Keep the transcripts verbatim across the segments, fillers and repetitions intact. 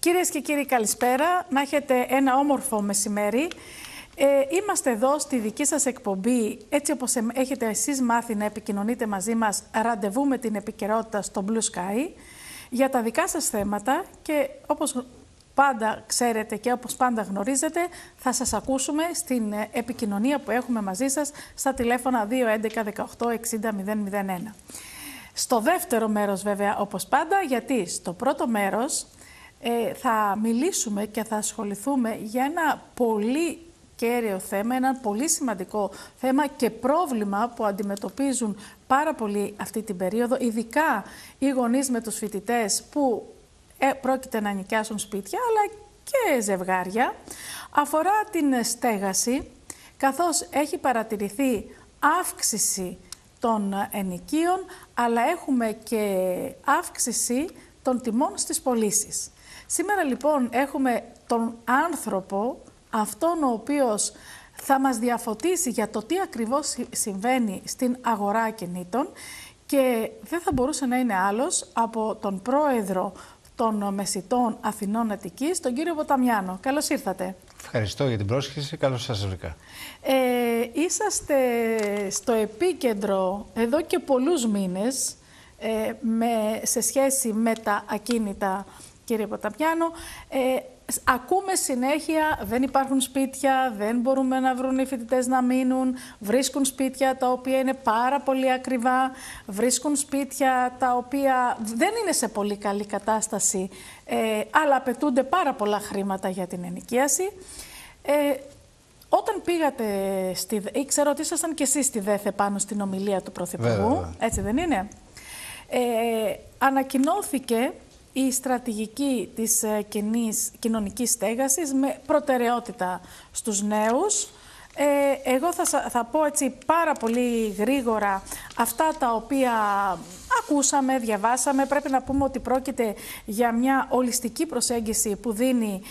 Κυρίες και κύριοι, καλησπέρα. Να έχετε ένα όμορφο μεσημέρι. Ε, είμαστε εδώ στη δική σας εκπομπή, έτσι όπως έχετε εσείς μάθει να επικοινωνείτε μαζί μας, ραντεβού με την επικαιρότητα στο Blue Sky, για τα δικά σας θέματα και όπως πάντα ξέρετε και όπως πάντα γνωρίζετε, θα σας ακούσουμε στην επικοινωνία που έχουμε μαζί σας στα τηλέφωνα δύο έντεκα δεκαοκτώ εξήντα μηδέν μηδέν ένα. Στο δεύτερο μέρος βέβαια, όπως πάντα, γιατί στο πρώτο μέρος ε, θα μιλήσουμε και θα ασχοληθούμε για ένα πολύ κέριο θέμα, ένα πολύ σημαντικό θέμα και πρόβλημα που αντιμετωπίζουν πάρα πολύ αυτή την περίοδο, ειδικά οι γονείς με τους φοιτητές που ε, πρόκειται να νοικιάσουν σπίτια, αλλά και ζευγάρια. Αφορά την στέγαση, καθώς έχει παρατηρηθεί αύξηση των ενοικίων, αλλά έχουμε και αύξηση των τιμών στις πωλήσεις. Σήμερα λοιπόν έχουμε τον άνθρωπο, αυτόν ο οποίος θα μας διαφωτίσει για το τι ακριβώς συμβαίνει στην αγορά ακινήτων και δεν θα μπορούσε να είναι άλλος από τον πρόεδρο των Μεσιτών Αθηνών Αττικής, τον κύριο Ποταμιάνο. Καλώς ήρθατε. Ευχαριστώ για την πρόσκληση. Καλώς σας βρήκα. Ε, είσαστε στο επίκεντρο εδώ και πολλούς μήνες ε, με, σε σχέση με τα ακίνητα, κύριε Ποταμιάνο. Ε, Ακούμε συνέχεια, δεν υπάρχουν σπίτια, δεν μπορούμε να βρουν οι φοιτητές να μείνουν, βρίσκουν σπίτια τα οποία είναι πάρα πολύ ακριβά, βρίσκουν σπίτια τα οποία δεν είναι σε πολύ καλή κατάσταση, ε, αλλά απαιτούνται πάρα πολλά χρήματα για την ενοικίαση. Ε, όταν πήγατε στη ΔΕΘ, ξέρω ότι ήσασταν και εσείς στη ΔΕΘ πάνω στην ομιλία του Πρωθυπουργού, βέβαια. Έτσι δεν είναι? Ε, ανακοινώθηκε η στρατηγική της κοινής, κοινωνικής στέγασης με προτεραιότητα στους νέους. Ε, εγώ θα, θα πω έτσι πάρα πολύ γρήγορα αυτά τα οποία ακούσαμε, διαβάσαμε. Πρέπει να πούμε ότι πρόκειται για μια ολιστική προσέγγιση που δίνει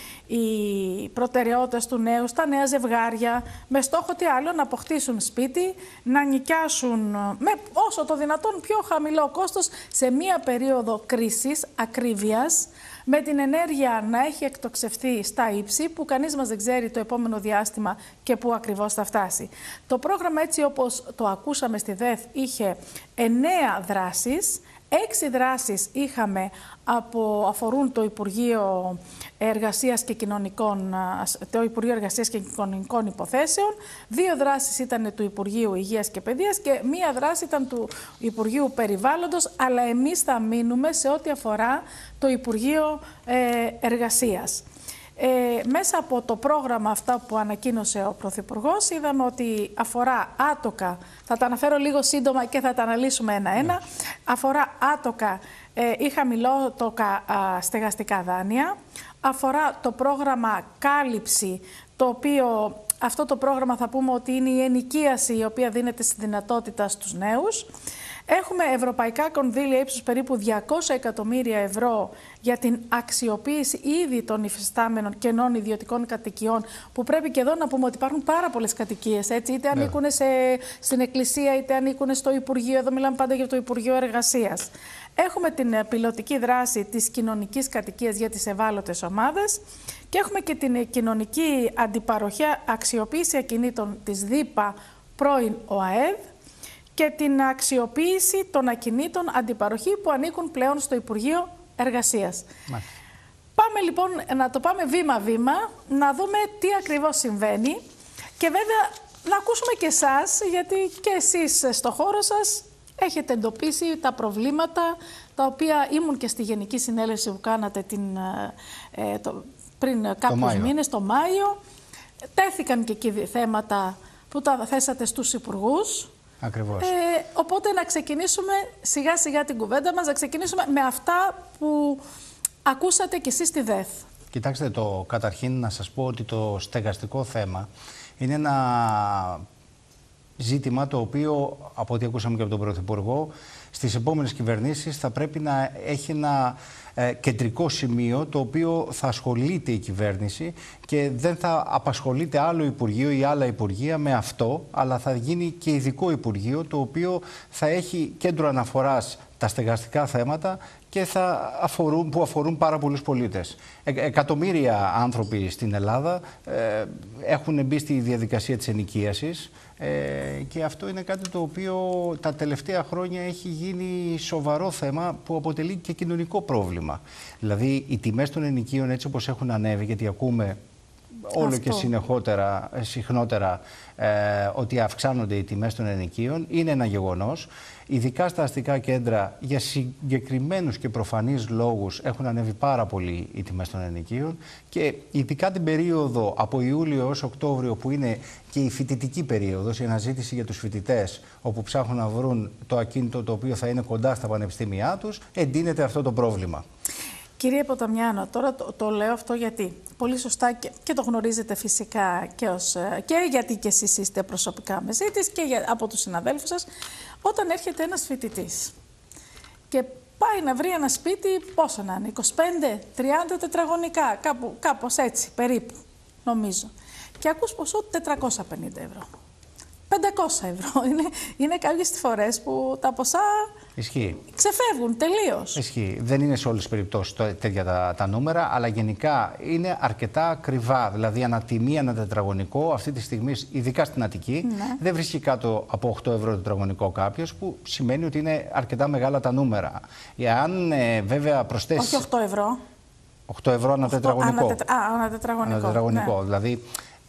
η προτεραιότητα του νέου στα νέα ζευγάρια, με στόχο τι άλλο, να αποκτήσουν σπίτι, να νοικιάσουν με όσο το δυνατόν πιο χαμηλό κόστος σε μια περίοδο κρίσης, ακρίβειας, με την ενέργεια να έχει εκτοξευθεί στα ύψη που κανείς μας δεν ξέρει το επόμενο διάστημα και πού ακριβώς θα φτάσει. Το πρόγραμμα, έτσι όπως το ακούσαμε στη ΔΕΘ, είχε εννέα δράσεις. Έξι δράσεις είχαμε από, αφορούν το Υπουργείο Εργασίας και Κοινωνικών, το Υπουργείο Εργασίας και Κοινωνικών Υποθέσεων. Δύο δράσεις ήταν του Υπουργείου Υγείας και Παιδείας και μία δράση ήταν του Υπουργείου Περιβάλλοντος, αλλά εμείς θα μείνουμε σε ό,τι αφορά το Υπουργείο ε, Εργασίας. Ε, μέσα από το πρόγραμμα αυτά που ανακοίνωσε ο Πρωθυπουργός, είδαμε ότι αφορά άτοκα, θα τα αναφέρω λίγο σύντομα και θα τα αναλύσουμε ένα-ένα, αφορά άτοκα ε, ή χαμηλότοκα α, στεγαστικά δάνεια, αφορά το πρόγραμμα κάλυψη, το οποίο αυτό το πρόγραμμα θα πούμε ότι είναι η ενοικίαση η οποία δίνεται στη δυνατότητα στους νέους. Έχουμε ευρωπαϊκά κονδύλια ύψους περίπου διακόσια εκατομμύρια ευρώ για την αξιοποίηση ήδη των υφιστάμενων κενών ιδιωτικών κατοικιών, που πρέπει και εδώ να πούμε ότι υπάρχουν πάρα πολλές κατοικίες, έτσι, είτε ανήκουν σε, στην Εκκλησία, είτε ανήκουν στο Υπουργείο, εδώ μιλάμε πάντα για το Υπουργείο Εργασίας. Έχουμε την πιλωτική δράση της κοινωνικής κατοικίας για τις ευάλωτες ομάδες και έχουμε και την κοινωνική αντιπαροχή αξιοποίηση ακινήτων της ΔΥΠΑ πρώην ΟΑΕΔ, και την αξιοποίηση των ακινήτων αντιπαροχή που ανήκουν πλέον στο Υπουργείο Εργασίας. Μάλιστα. Πάμε λοιπόν να το πάμε βήμα-βήμα, να δούμε τι ακριβώς συμβαίνει και βέβαια να ακούσουμε και εσάς, γιατί και εσείς στο χώρο σας έχετε εντοπίσει τα προβλήματα, τα οποία ήμουν και στη Γενική Συνέλευση που κάνατε την, ε, το, πριν κάποιους μήνες, το Μάιο. Τέθηκαν και εκεί θέματα που τα θέσατε στους υπουργούς. Ακριβώς. Ε, οπότε να ξεκινήσουμε σιγά σιγά την κουβέντα μας, να ξεκινήσουμε με αυτά που ακούσατε κι εσείς στη ΔΕΘ. Κοιτάξτε, το καταρχήν να σας πω ότι το στεγαστικό θέμα είναι ένα ζήτημα το οποίο, από ό,τι ακούσαμε και από τον Πρωθυπουργό, στις επόμενες κυβερνήσεις θα πρέπει να έχει ένα ε, κεντρικό σημείο το οποίο θα ασχολείται η κυβέρνηση και δεν θα απασχολείται άλλο Υπουργείο ή άλλα Υπουργεία με αυτό, αλλά θα γίνει και ειδικό Υπουργείο το οποίο θα έχει κέντρο αναφοράς τα στεγαστικά θέματα και θα αφορούν, που αφορούν πάρα πολλούς πολίτες. Ε, εκατομμύρια άνθρωποι στην Ελλάδα ε, έχουν μπει στη διαδικασία της ενοικίασης ε, και αυτό είναι κάτι το οποίο τα τελευταία χρόνια έχει γίνει σοβαρό θέμα που αποτελεί και κοινωνικό πρόβλημα. Δηλαδή οι τιμές των ενοικίων έτσι όπως έχουν ανέβει, γιατί ακούμε όλο αυτό και συνεχότερα, συχνότερα ε, ότι αυξάνονται οι τιμές των ενοικίων, είναι ένα γεγονός. Ειδικά στα αστικά κέντρα, για συγκεκριμένους και προφανείς λόγους, έχουν ανέβει πάρα πολύ οι τιμές των ενοικίων και ειδικά την περίοδο από Ιούλιο έως Οκτώβριο, που είναι και η φοιτητική περίοδος, η αναζήτηση για τους φοιτητές, όπου ψάχνουν να βρουν το ακίνητο το οποίο θα είναι κοντά στα πανεπιστήμια τους, εντείνεται αυτό το πρόβλημα. Κύριε Ποταμιάνο, τώρα το, το λέω αυτό γιατί πολύ σωστά και, και το γνωρίζετε φυσικά και, ως, και γιατί και εσείς είστε προσωπικά μαζί της και για, από τους συναδέλφους σας, όταν έρχεται ένας φοιτητής και πάει να βρει ένα σπίτι, πόσο να είναι, είκοσι πέντε τριάντα τετραγωνικά, κάπου, κάπως έτσι περίπου νομίζω, και ακούς ποσό τετρακόσια πενήντα ευρώ. πεντακόσια ευρώ. Είναι, είναι κάποιες φορές που τα ποσά Ισχύει. ξεφεύγουν τελείως. Ισχύει. Δεν είναι σε όλες τις περιπτώσεις τέτοια τα, τα νούμερα, αλλά γενικά είναι αρκετά ακριβά. Δηλαδή, ανατιμή, ένα τετραγωνικό, αυτή τη στιγμή, ειδικά στην Αττική, ναι, δεν βρίσκει κάτω από οκτώ ευρώ τετραγωνικό κάποιος, που σημαίνει ότι είναι αρκετά μεγάλα τα νούμερα. Εάν ε, βέβαια προσθέσει. Όχι οκτώ ευρώ. οκτώ ευρώ ένα τετραγωνικό. Ανατετρα... Α, ένα τετραγωνικό. Ένα τετραγωνικό. Ναι. Δηλαδή,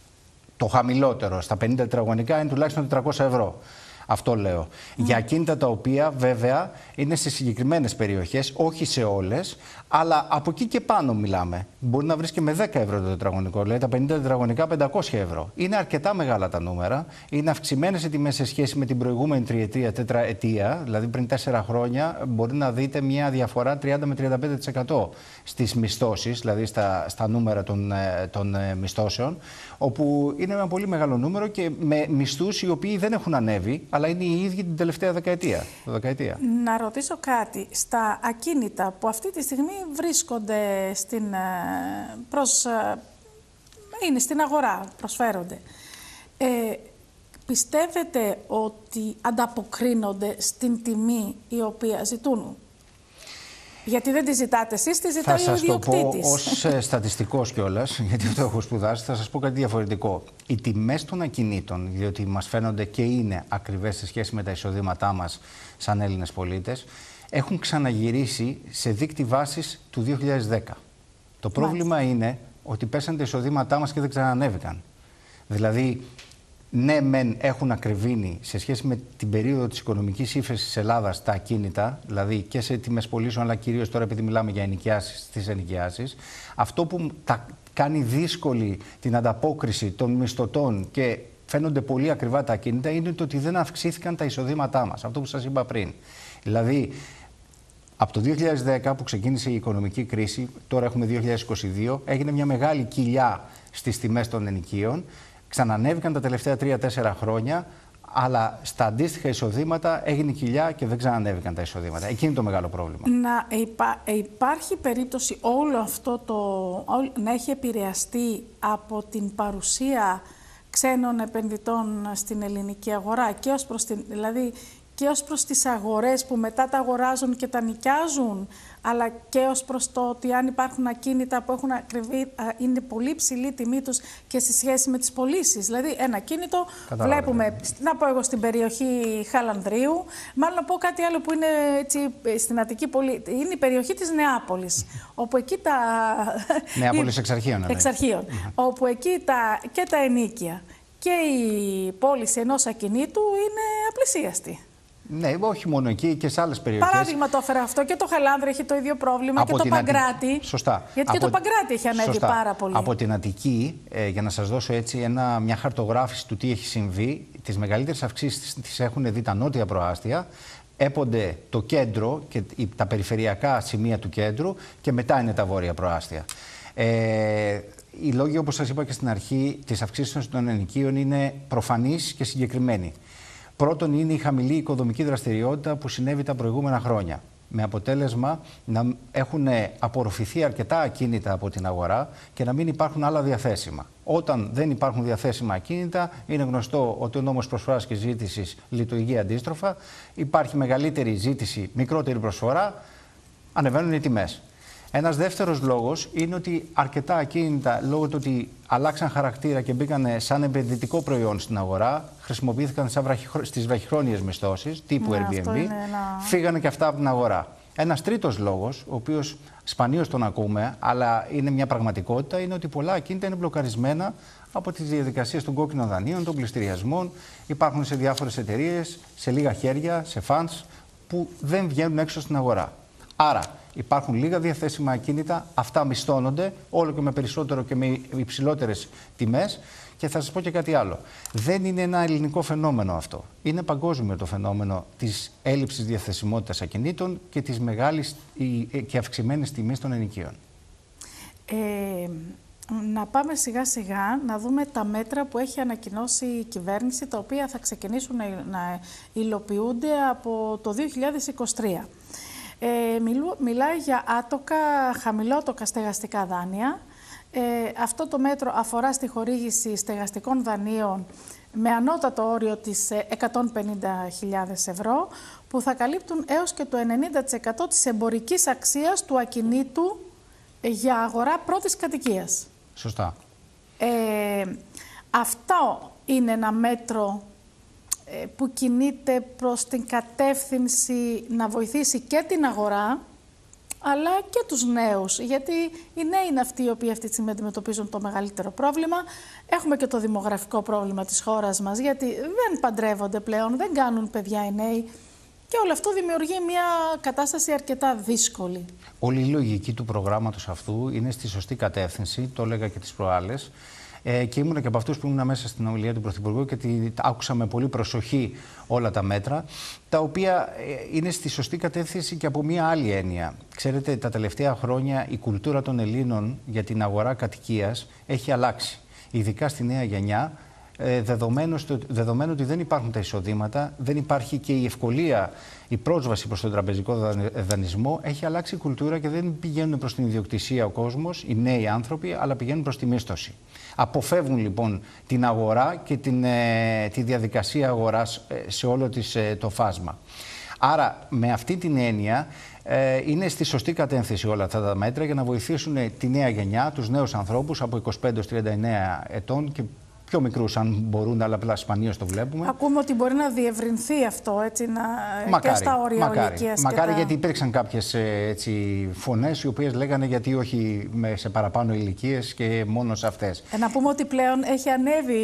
το χαμηλότερο στα πενήντα τετραγωνικά είναι τουλάχιστον τετρακόσια ευρώ. Αυτό λέω. Mm. Για ακίνητα τα οποία βέβαια είναι σε συγκεκριμένες περιοχές, όχι σε όλες, αλλά από εκεί και πάνω μιλάμε. Μπορεί να βρεις και με δέκα ευρώ το τετραγωνικό, δηλαδή τα πενήντα τετραγωνικά πεντακόσια ευρώ. Είναι αρκετά μεγάλα τα νούμερα. Είναι αυξημένες οι τιμές σε σχέση με την προηγούμενη τριετία, τετραετία, δηλαδή πριν τέσσερα χρόνια. Μπορεί να δείτε μια διαφορά τριάντα με τριάντα πέντε τοις εκατό στις μισθώσεις, δηλαδή στα, στα νούμερα των, των μισθώσεων, όπου είναι ένα πολύ μεγάλο νούμερο και με μισθούς οι οποίοι δεν έχουν ανέβει, αλλά είναι οι ίδιοι την τελευταία δεκαετία. δεκαετία. Να ρωτήσω κάτι. Στα ακίνητα που αυτή τη στιγμή βρίσκονται στην, προς, είναι στην αγορά, προσφέρονται, ε, πιστεύετε ότι ανταποκρίνονται στην τιμή η οποία ζητούν? Γιατί δεν τη ζητάτε εσείς, τη ζητάει ο ιδιοκτήτης. Θα σας το πω ως στατιστικός κιόλας, γιατί αυτό έχω σπουδάσει, θα σας πω κάτι διαφορετικό. Οι τιμές των ακινήτων, διότι μας φαίνονται και είναι ακριβές σε σχέση με τα εισοδήματά μας σαν Έλληνες πολίτες, έχουν ξαναγυρίσει σε δείκτη βάσης του δύο χιλιάδες δέκα. Το πρόβλημα Μάλιστα. είναι ότι πέσαν τα εισοδήματά μας και δεν ξανανέβηκαν. Δηλαδή, ναι, μεν έχουν ακριβήνει σε σχέση με την περίοδο της οικονομικής ύφεσης της Ελλάδας τα ακίνητα, δηλαδή και σε τιμές πωλήσεων, αλλά κυρίως τώρα επειδή μιλάμε για ενοικιάσεις, τις ενοικιάσεις. Αυτό που τα κάνει δύσκολη την ανταπόκριση των μισθωτών και φαίνονται πολύ ακριβά τα ακίνητα είναι το ότι δεν αυξήθηκαν τα εισοδήματά μας. Αυτό που σας είπα πριν. Δηλαδή, από το δύο χιλιάδες δέκα που ξεκίνησε η οικονομική κρίση, τώρα έχουμε δύο χιλιάδες είκοσι δύο, έγινε μια μεγάλη κοιλιά στις τιμές των ενοικίων. Ξανανέβηκαν τα τελευταία τρία τέσσερα χρόνια, αλλά στα αντίστοιχα εισοδήματα έγινε κοιλιά και δεν ξανανέβηκαν τα εισοδήματα. Εκεί είναι το μεγάλο πρόβλημα. Να υπά, υπάρχει περίπτωση όλο αυτό το, να έχει επηρεαστεί από την παρουσία ξένων επενδυτών στην ελληνική αγορά και ως προς την, δηλαδή και ως προς τις αγορές που μετά τα αγοράζουν και τα νοικιάζουν, αλλά και ως προς το ότι αν υπάρχουν ακίνητα που έχουν ακριβή, είναι πολύ ψηλή τιμή τους και σε σχέση με τις πωλήσεις. Δηλαδή ένα ακίνητο Κατάλαβα, βλέπουμε, ναι. να πω εγώ στην περιοχή Χαλανδρίου, μάλλον να πω κάτι άλλο που είναι έτσι, στην Αττική πολύ, είναι η περιοχή της Νεάπολης, όπου εκεί τα... Νεάπολης εξαρχείων. εξαρχείων όπου εκεί τα, και τα ενίκια και η πώληση ενός ακινήτου είναι απλησίαστη. Ναι, όχι μόνο εκεί και σε άλλες περιοχές. Παράδειγμα το έφερα αυτό και το Χαλάνδρη έχει το ίδιο πρόβλημα από και το Παγκράτη. Ατι... Σωστά. Γιατί από... και το Παγκράτη έχει ανέβει Σωστά. πάρα πολύ. Από την Αττική, ε, για να σας δώσω έτσι ένα, μια χαρτογράφηση του τι έχει συμβεί, τις μεγαλύτερες αυξήσεις τις έχουν δει τα νότια προάστια, έπονται το κέντρο και τα περιφερειακά σημεία του κέντρου και μετά είναι τα βόρεια προάστια. Ε, οι λόγοι, όπως σας είπα και στην αρχή, της αυξήσεως των ενοικίων είναι προφανείς και συγκεκριμένοι. Πρώτον, είναι η χαμηλή οικοδομική δραστηριότητα που συνέβη τα προηγούμενα χρόνια. Με αποτέλεσμα να έχουν απορροφηθεί αρκετά ακίνητα από την αγορά και να μην υπάρχουν άλλα διαθέσιμα. Όταν δεν υπάρχουν διαθέσιμα ακίνητα, είναι γνωστό ότι ο νόμος προσφοράς και ζήτησης λειτουργεί αντίστροφα. Υπάρχει μεγαλύτερη ζήτηση, μικρότερη προσφορά, ανεβαίνουν οι τιμές. Ένας δεύτερος λόγος είναι ότι αρκετά ακίνητα, λόγω του ότι αλλάξαν χαρακτήρα και μπήκαν σαν επενδυτικό προϊόν στην αγορά, χρησιμοποιήθηκαν στις βραχυχρόνιες μισθώσεις τύπου ναι, Airbnb, ένα... φύγανε και αυτά από την αγορά. Ένας τρίτος λόγος, ο οποίος σπανίως τον ακούμε, αλλά είναι μια πραγματικότητα, είναι ότι πολλά ακίνητα είναι μπλοκαρισμένα από τις διαδικασίες των κόκκινων δανείων, των πληστηριασμών. Υπάρχουν σε διάφορες εταιρείες, σε λίγα χέρια, σε funds, που δεν βγαίνουν έξω στην αγορά. Άρα, υπάρχουν λίγα διαθέσιμα ακίνητα, αυτά μισθώνονται όλο και με περισσότερο και με υψηλότερες τιμές. Και θα σας πω και κάτι άλλο. Δεν είναι ένα ελληνικό φαινόμενο αυτό. Είναι παγκόσμιο το φαινόμενο της έλλειψης διαθεσιμότητας ακινήτων και της μεγάλης και αυξημένης τιμής των ενοικίων. Ε, να πάμε σιγά σιγά να δούμε τα μέτρα που έχει ανακοινώσει η κυβέρνηση, τα οποία θα ξεκινήσουν να υλοποιούνται από το δύο χιλιάδες είκοσι τρία. Ε, μιλού, μιλάει για άτοκα, χαμηλότοκα στεγαστικά δάνεια. Ε, αυτό το μέτρο αφορά στη χορήγηση στεγαστικών δανείων με ανώτατο όριο της εκατόν πενήντα χιλιάδες ευρώ, που θα καλύπτουν έως και το ενενήντα τοις εκατό της εμπορικής αξίας του ακινήτου για αγορά πρώτης κατοικίας. Σωστά. Ε, αυτό είναι ένα μέτρο που κινείται προς την κατεύθυνση να βοηθήσει και την αγορά, αλλά και τους νέους, γιατί οι νέοι είναι αυτοί οι οποίοι αυτή τη στιγμή αντιμετωπίζουν το μεγαλύτερο πρόβλημα. Έχουμε και το δημογραφικό πρόβλημα της χώρας μας, γιατί δεν παντρεύονται πλέον, δεν κάνουν παιδιά οι νέοι και όλο αυτό δημιουργεί μια κατάσταση αρκετά δύσκολη. Όλη η λογική του προγράμματος αυτού είναι στη σωστή κατεύθυνση, το έλεγα και τις προάλλες. Ε, και ήμουν και από αυτούς που ήμουν μέσα στην ομιλία του Πρωθυπουργού και τη, άκουσα με πολύ προσοχή όλα τα μέτρα, τα οποία ε, είναι στη σωστή κατεύθυνση και από μία άλλη έννοια. Ξέρετε, τα τελευταία χρόνια η κουλτούρα των Ελλήνων για την αγορά κατοικίας έχει αλλάξει, ειδικά στη νέα γενιά, ε, δεδομένου, στο, δεδομένου ότι δεν υπάρχουν τα εισοδήματα, δεν υπάρχει και η ευκολία, η πρόσβαση προς τον τραπεζικό δανεισμό, έχει αλλάξει η κουλτούρα και δεν πηγαίνουν προς την ιδιοκτησία ο κόσμος, οι νέοι άνθρωποι, αλλά πηγαίνουν προς τη μίσθωση. Αποφεύγουν λοιπόν την αγορά και την, ε, τη διαδικασία αγοράς ε, σε όλο της, ε, το φάσμα. Άρα με αυτή την έννοια ε, είναι στη σωστή κατεύθυνση όλα αυτά τα μέτρα για να βοηθήσουν τη νέα γενιά, τους νέους ανθρώπους από είκοσι πέντε έως τριάντα εννέα ετών και πιο μικρούς αν μπορούν, αλλά απλά σπανίως το βλέπουμε. Ακούμε ότι μπορεί να διευρυνθεί αυτό, έτσι, να... μακάρι, και στα όρια ηλικίας. Μακάρι, τα... γιατί υπήρξαν κάποιες έτσι, φωνές οι οποίες λέγανε γιατί όχι σε παραπάνω ηλικίες και μόνο σε αυτές. Ε, να πούμε ότι πλέον έχει ανέβει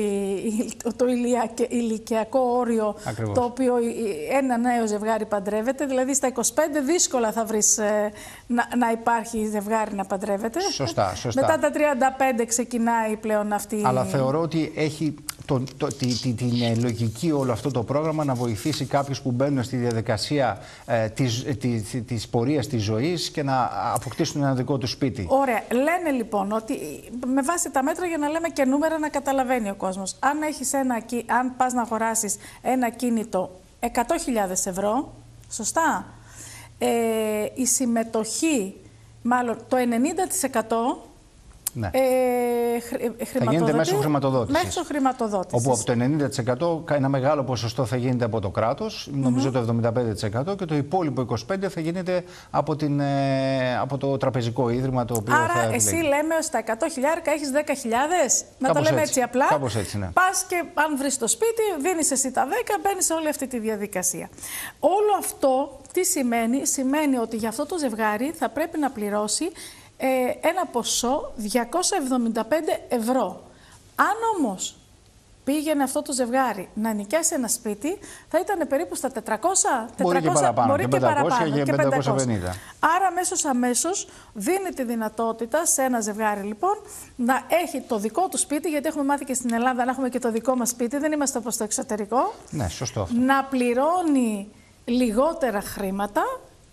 το ηλικιακό όριο. Ακριβώς. Το οποίο ένα νέο ζευγάρι παντρεύεται, δηλαδή στα είκοσι πέντε δύσκολα θα βρεις ε, να, να υπάρχει ζευγάρι να παντρεύεται. Σωστά, σωστά. Μετά τα τριάντα πέντε ξεκινάει πλέον αυτή. Αλλά θεωρώ ότι έχει το, το, τη, τη, την λογική όλο αυτό το πρόγραμμα να βοηθήσει κάποιους που μπαίνουν στη διαδικασία ε, της, της, της πορείας της ζωής και να αποκτήσουν ένα δικό του σπίτι. Ωραία. Λένε λοιπόν ότι με βάση τα μέτρα, για να λέμε και νούμερα να καταλαβαίνει ο κόσμος, αν, έχεις ένα, αν πας να αγοράσεις ένα κίνητο εκατό χιλιάδες ευρώ, σωστά, ε, η συμμετοχή, μάλλον το ενενήντα τοις εκατό ναι. Ε, χρη, θα γίνεται μέσω χρηματοδότησης. Μέσω χρηματοδότησης. Όπου από το ενενήντα τοις εκατό ένα μεγάλο ποσοστό θα γίνεται από το κράτος, νομίζω mm-hmm. το εβδομήντα πέντε τοις εκατό, και το υπόλοιπο είκοσι πέντε τοις εκατό θα γίνεται από, την, από το τραπεζικό ίδρυμα το οποίο άρα, θα εσύ επιλέγει. Λέμε ότι στα εκατό χιλιάρικα έχεις δέκα χιλιάδες. Να κάπως το λέμε έτσι, έτσι απλά. Κάπως έτσι, ναι. Πας και αν βρεις το σπίτι, δίνεις εσύ τα δέκα, μπαίνεις σε όλη αυτή τη διαδικασία. Όλο αυτό τι σημαίνει? Σημαίνει ότι για αυτό το ζευγάρι θα πρέπει να πληρώσει Ε, ένα ποσό διακόσια εβδομήντα πέντε ευρώ. Αν όμως πήγαινε αυτό το ζευγάρι να νοικιάσει ένα σπίτι, θα ήταν περίπου στα τετρακόσια, μπορεί τετρακόσια, και παραπάνω, μπορεί και, και, παραπάνω, και πεντακόσια πενήντα. Άρα αμέσως αμέσως δίνει τη δυνατότητα σε ένα ζευγάρι λοιπόν να έχει το δικό του σπίτι, γιατί έχουμε μάθει και στην Ελλάδα να έχουμε και το δικό μας σπίτι, δεν είμαστε όπως το εξωτερικό. Ναι, σωστό αυτό. Να πληρώνει λιγότερα χρήματα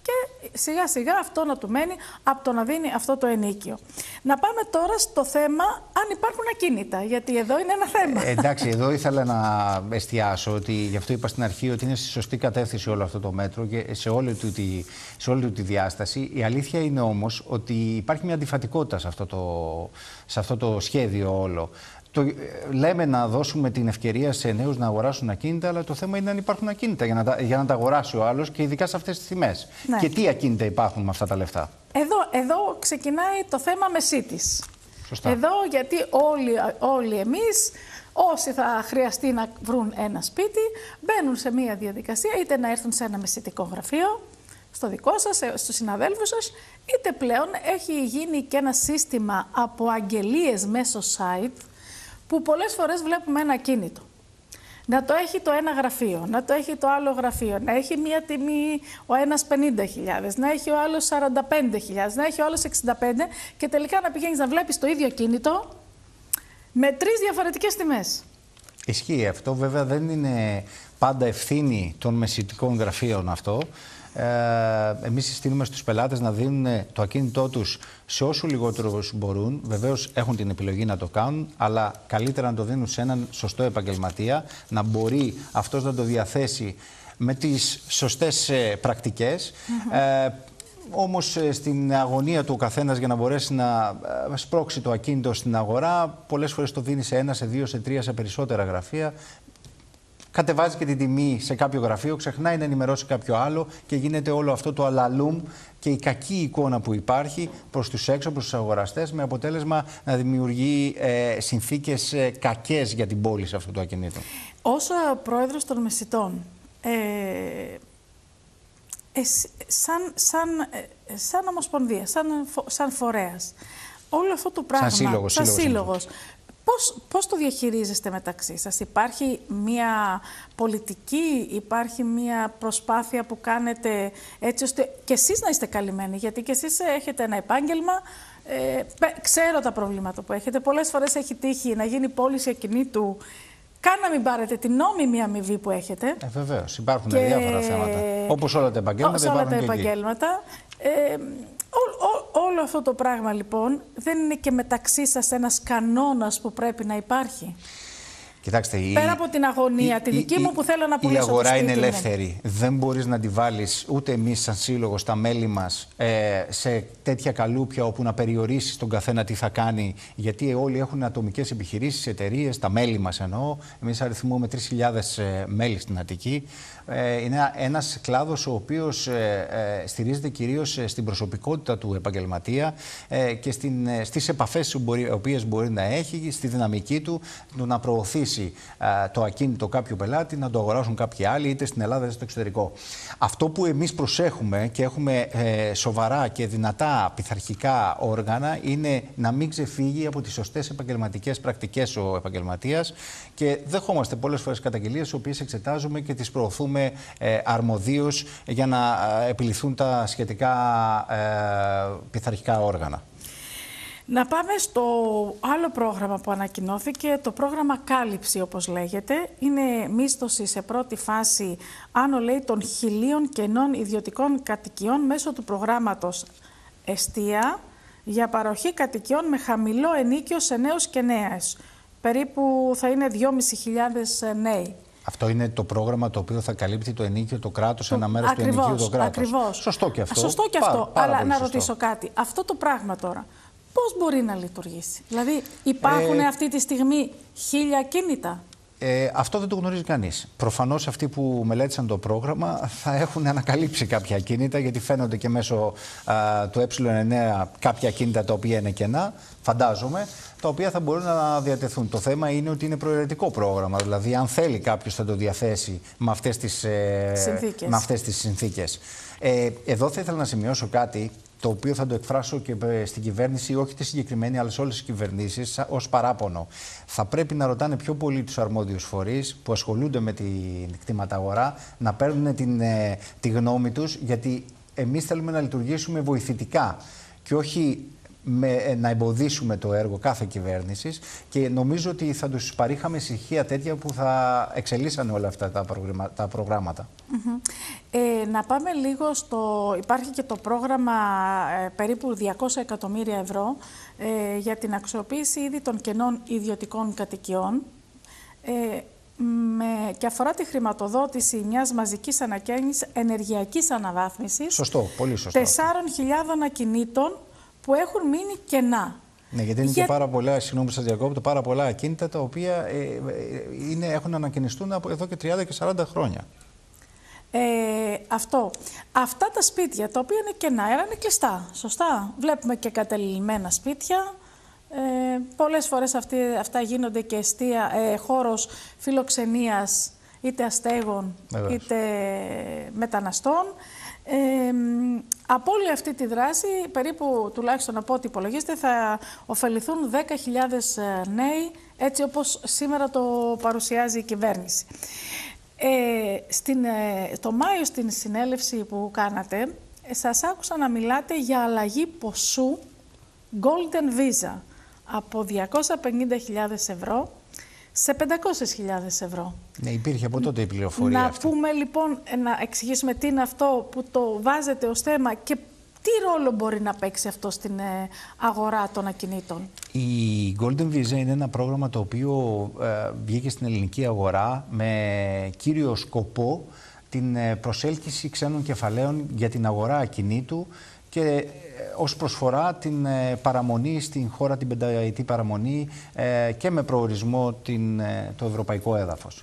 και σιγά σιγά αυτό να του μένει από το να δίνει αυτό το ενίκιο. Να πάμε τώρα στο θέμα αν υπάρχουν ακίνητα, γιατί εδώ είναι ένα θέμα. Ε, εντάξει, εδώ ήθελα να εστιάσω ότι γι' αυτό είπα στην αρχή ότι είναι στη σωστή κατεύθυνση όλο αυτό το μέτρο και σε όλη του τη, σε όλη του τη διάσταση. Η αλήθεια είναι όμως ότι υπάρχει μια αντιφατικότητα σε αυτό το, σε αυτό το σχέδιο όλο. Το, λέμε να δώσουμε την ευκαιρία σε νέους να αγοράσουν ακίνητα, αλλά το θέμα είναι αν υπάρχουν ακίνητα για να τα, για να τα αγοράσει ο άλλος και ειδικά σε αυτές τις τιμές. Ναι. Και τι ακίνητα υπάρχουν με αυτά τα λεφτά. Εδώ, εδώ ξεκινάει το θέμα μεσίτης. Σωστά. Εδώ γιατί όλοι, όλοι εμείς, όσοι θα χρειαστεί να βρουν ένα σπίτι, μπαίνουν σε μια διαδικασία είτε να έρθουν σε ένα μεσιτικό γραφείο, στο δικό σας, στους συναδέλφους σας, είτε πλέον έχει γίνει και ένα σύστημα από αγγελίες μέσω site, που πολλές φορές βλέπουμε ένα ακίνητο. Να το έχει το ένα γραφείο, να το έχει το άλλο γραφείο, να έχει μία τιμή ο ένας πενήντα χιλιάδες, να έχει ο άλλος σαράντα πέντε χιλιάδες, να έχει ο άλλος εξήντα πέντε και τελικά να πηγαίνεις να βλέπεις το ίδιο ακίνητο με τρεις διαφορετικές τιμές. Ισχύει αυτό. Βέβαια δεν είναι πάντα ευθύνη των μεσιτικών γραφείων αυτό. Ε, εμείς συστήνουμε στους πελάτες να δίνουν το ακίνητό τους σε όσο λιγότερους μπορούν. Βεβαίως έχουν την επιλογή να το κάνουν, αλλά καλύτερα να το δίνουν σε έναν σωστό επαγγελματία, να μπορεί αυτός να το διαθέσει με τις σωστές ε, πρακτικές. Mm-hmm. ε, Όμως στην αγωνία του ο καθένας για να μπορέσει να σπρώξει το ακίνητο στην αγορά, πολλές φορές το δίνει σε ένα, σε δύο, σε τρία, σε περισσότερα γραφεία. Κατεβάζει και την τιμή σε κάποιο γραφείο, ξεχνάει να ενημερώσει κάποιο άλλο και γίνεται όλο αυτό το αλαλούμ και η κακή εικόνα που υπάρχει προς τους έξω, προς τους αγοραστές, με αποτέλεσμα να δημιουργεί ε, συνθήκες ε, κακές για την πώληση αυτού του ακινήτου. Ως πρόεδρος των μεσιτών, ε, ε, σαν, σαν, ε, σαν ομοσπονδία, σαν, σαν φορέας, όλο αυτό το πράγμα, σαν σύλλογος, σαν σύλλογος, σύλλογος Πώς, πώς το διαχειρίζεστε μεταξύ σας? Υπάρχει μια πολιτική, υπάρχει μια προσπάθεια που κάνετε έτσι ώστε και εσείς να είστε καλυμμένοι? Γιατί και εσείς έχετε ένα επάγγελμα, ε, ξέρω τα προβλήματα που έχετε. Πολλές φορές έχει τύχει να γίνει πώληση ακινήτου, καν να μην πάρετε την νόμιμη αμοιβή που έχετε. Ε, βεβαίως, υπάρχουν και... διάφορα θέματα. Όπως όλα τα επαγγέλματα, όλα υπάρχουν τα και επαγγέλματα. Ε, Ό, ό, όλο αυτό το πράγμα λοιπόν δεν είναι και μεταξύ σας ένας κανόνας που πρέπει να υπάρχει? Κοιτάξτε, πέρα η, από την αγωνία, η, τη δική η, μου που θέλω να πουλήσω. Η αγορά το είναι σπίτι ελεύθερη. μου. Δεν μπορείς να τη βάλεις ούτε εμείς σαν σύλλογο, στα μέλη μας, ε, σε τέτοια καλούπια όπου να περιορίσεις τον καθένα τι θα κάνει. Γιατί όλοι έχουν ατομικές επιχειρήσεις, εταιρείες, τα μέλη μας εννοώ. Εμείς αριθμούμε τρεις χιλιάδες ε, μέλη στην Αττική. Ε, είναι ένας κλάδος ο οποίος ε, ε, στηρίζεται κυρίως στην προσωπικότητα του επαγγελματία ε, και στην, ε, στις επαφές που μπορεί, οποίες μπορεί να έχει, στη δυναμική του, του να προωθήσει ε, το ακίνητο κάποιου πελάτη, να το αγοράσουν κάποιοι άλλοι, είτε στην Ελλάδα είτε στο εξωτερικό. Αυτό που εμείς προσέχουμε και έχουμε ε, σοβαρά και δυνατά πειθαρχικά όργανα είναι να μην ξεφύγει από τις σωστές επαγγελματικές πρακτικές ο επαγγελματίας και δεχόμαστε πολλές φορές καταγγελίες, τις οποίες εξετάζουμε και τις προωθούμε Ε, αρμοδίως για να ε, επιληθούν τα σχετικά ε, πειθαρχικά όργανα. Να πάμε στο άλλο πρόγραμμα που ανακοινώθηκε, το πρόγραμμα Κάλυψη όπως λέγεται. Είναι μίσθωση σε πρώτη φάση άνω λέει των χιλίων κενών ιδιωτικών κατοικιών μέσω του προγράμματος Εστία για παροχή κατοικιών με χαμηλό ενίκιο σε νέους και νέες. Περίπου θα είναι δυόμισι χιλιάδες νέοι. Αυτό είναι το πρόγραμμα το οποίο θα καλύπτει το ενίκιο, το κράτος, ένα μέρος ακριβώς, του ενοικίου, το κράτος. Ακριβώς. Σωστό και αυτό. Σωστό και αυτό. Πάρα, πάρα Αλλά να σωστό. ρωτήσω κάτι. Αυτό το πράγμα τώρα, πώς μπορεί να λειτουργήσει? Δηλαδή υπάρχουν ε... αυτή τη στιγμή χίλια ακίνητα? Ε, αυτό δεν το γνωρίζει κανείς. Προφανώς αυτοί που μελέτησαν το πρόγραμμα θα έχουν ανακαλύψει κάποια ακίνητα, γιατί φαίνονται και μέσω α, του ε εννέα κάποια ακίνητα τα οποία είναι κενά, φαντάζομαι, τα οποία θα μπορούν να διατεθούν. Το θέμα είναι ότι είναι προαιρετικό πρόγραμμα, δηλαδή αν θέλει κάποιος θα το διαθέσει με αυτές τις, ε, συνθήκες. με αυτές τις συνθήκες. Ε, εδώ θα ήθελα να σημειώσω κάτι, το οποίο θα το εκφράσω και στην κυβέρνηση, όχι τη συγκεκριμένη, αλλά σε όλες τις κυβερνήσεις, ως παράπονο. Θα πρέπει να ρωτάνε πιο πολύ τους αρμόδιους φορείς που ασχολούνται με την κτηματαγορά, να παίρνουν την, ε, τη γνώμη τους, γιατί εμείς θέλουμε να λειτουργήσουμε βοηθητικά και όχι με, να εμποδίσουμε το έργο κάθε κυβέρνησης και νομίζω ότι θα τους παρήχαμε στοιχεία τέτοια που θα εξελίσσανε όλα αυτά τα, προγράμμα, τα προγράμματα. Mm-hmm. ε, να πάμε λίγο στο... Υπάρχει και το πρόγραμμα ε, περίπου διακόσια εκατομμύρια ευρώ ε, για την αξιοποίηση ήδη των κενών ιδιωτικών κατοικιών ε, με, και αφορά τη χρηματοδότηση μιας μαζικής ανακαίνησης ενεργειακής αναβάθμισης. Σωστό, πολύ σωστό. τεσσάρων χιλιάδων ακινήτων που έχουν μείνει κενά. Ναι, γιατί είναι Για... και πάρα πολλά, συγγνώμη που σας διακόπτω, πάρα πολλά ακίνητα τα οποία ε, είναι, έχουν ανακαινιστούν από εδώ και τριάντα και σαράντα χρόνια. Ε, αυτό. Αυτά τα σπίτια τα οποία είναι κενά, είναι κλειστά, σωστά. Βλέπουμε και κατελημμένα σπίτια. Ε, πολλές φορές αυτοί, αυτά γίνονται και εστία, ε, χώρος φιλοξενίας είτε αστέγων Βεβαίως. είτε μεταναστών. Ε, από όλη αυτή τη δράση, περίπου τουλάχιστον από ό,τι υπολογίζεται, θα ωφεληθούν δέκα χιλιάδες νέοι, έτσι όπως σήμερα το παρουσιάζει η κυβέρνηση. Ε, στην, ε, το Μάιο στην συνέλευση που κάνατε, ε, σας άκουσα να μιλάτε για αλλαγή ποσού Golden Visa από διακόσιες πενήντα χιλιάδες ευρώ σε πεντακόσιες χιλιάδες ευρώ. Ναι, υπήρχε από τότε η πληροφορία να αυτή. Να πούμε λοιπόν, να εξηγήσουμε τι είναι αυτό που το βάζετε ως θέμα και τι ρόλο μπορεί να παίξει αυτό στην αγορά των ακινήτων. Η Golden Visa είναι ένα πρόγραμμα το οποίο ε, βγήκε στην ελληνική αγορά με κύριο σκοπό την προσέλκυση ξένων κεφαλαίων για την αγορά ακινήτου και ε, ως προσφορά την ε, παραμονή στην χώρα, την πενταετή παραμονή ε, και με προορισμό την, ε, το ευρωπαϊκό έδαφος.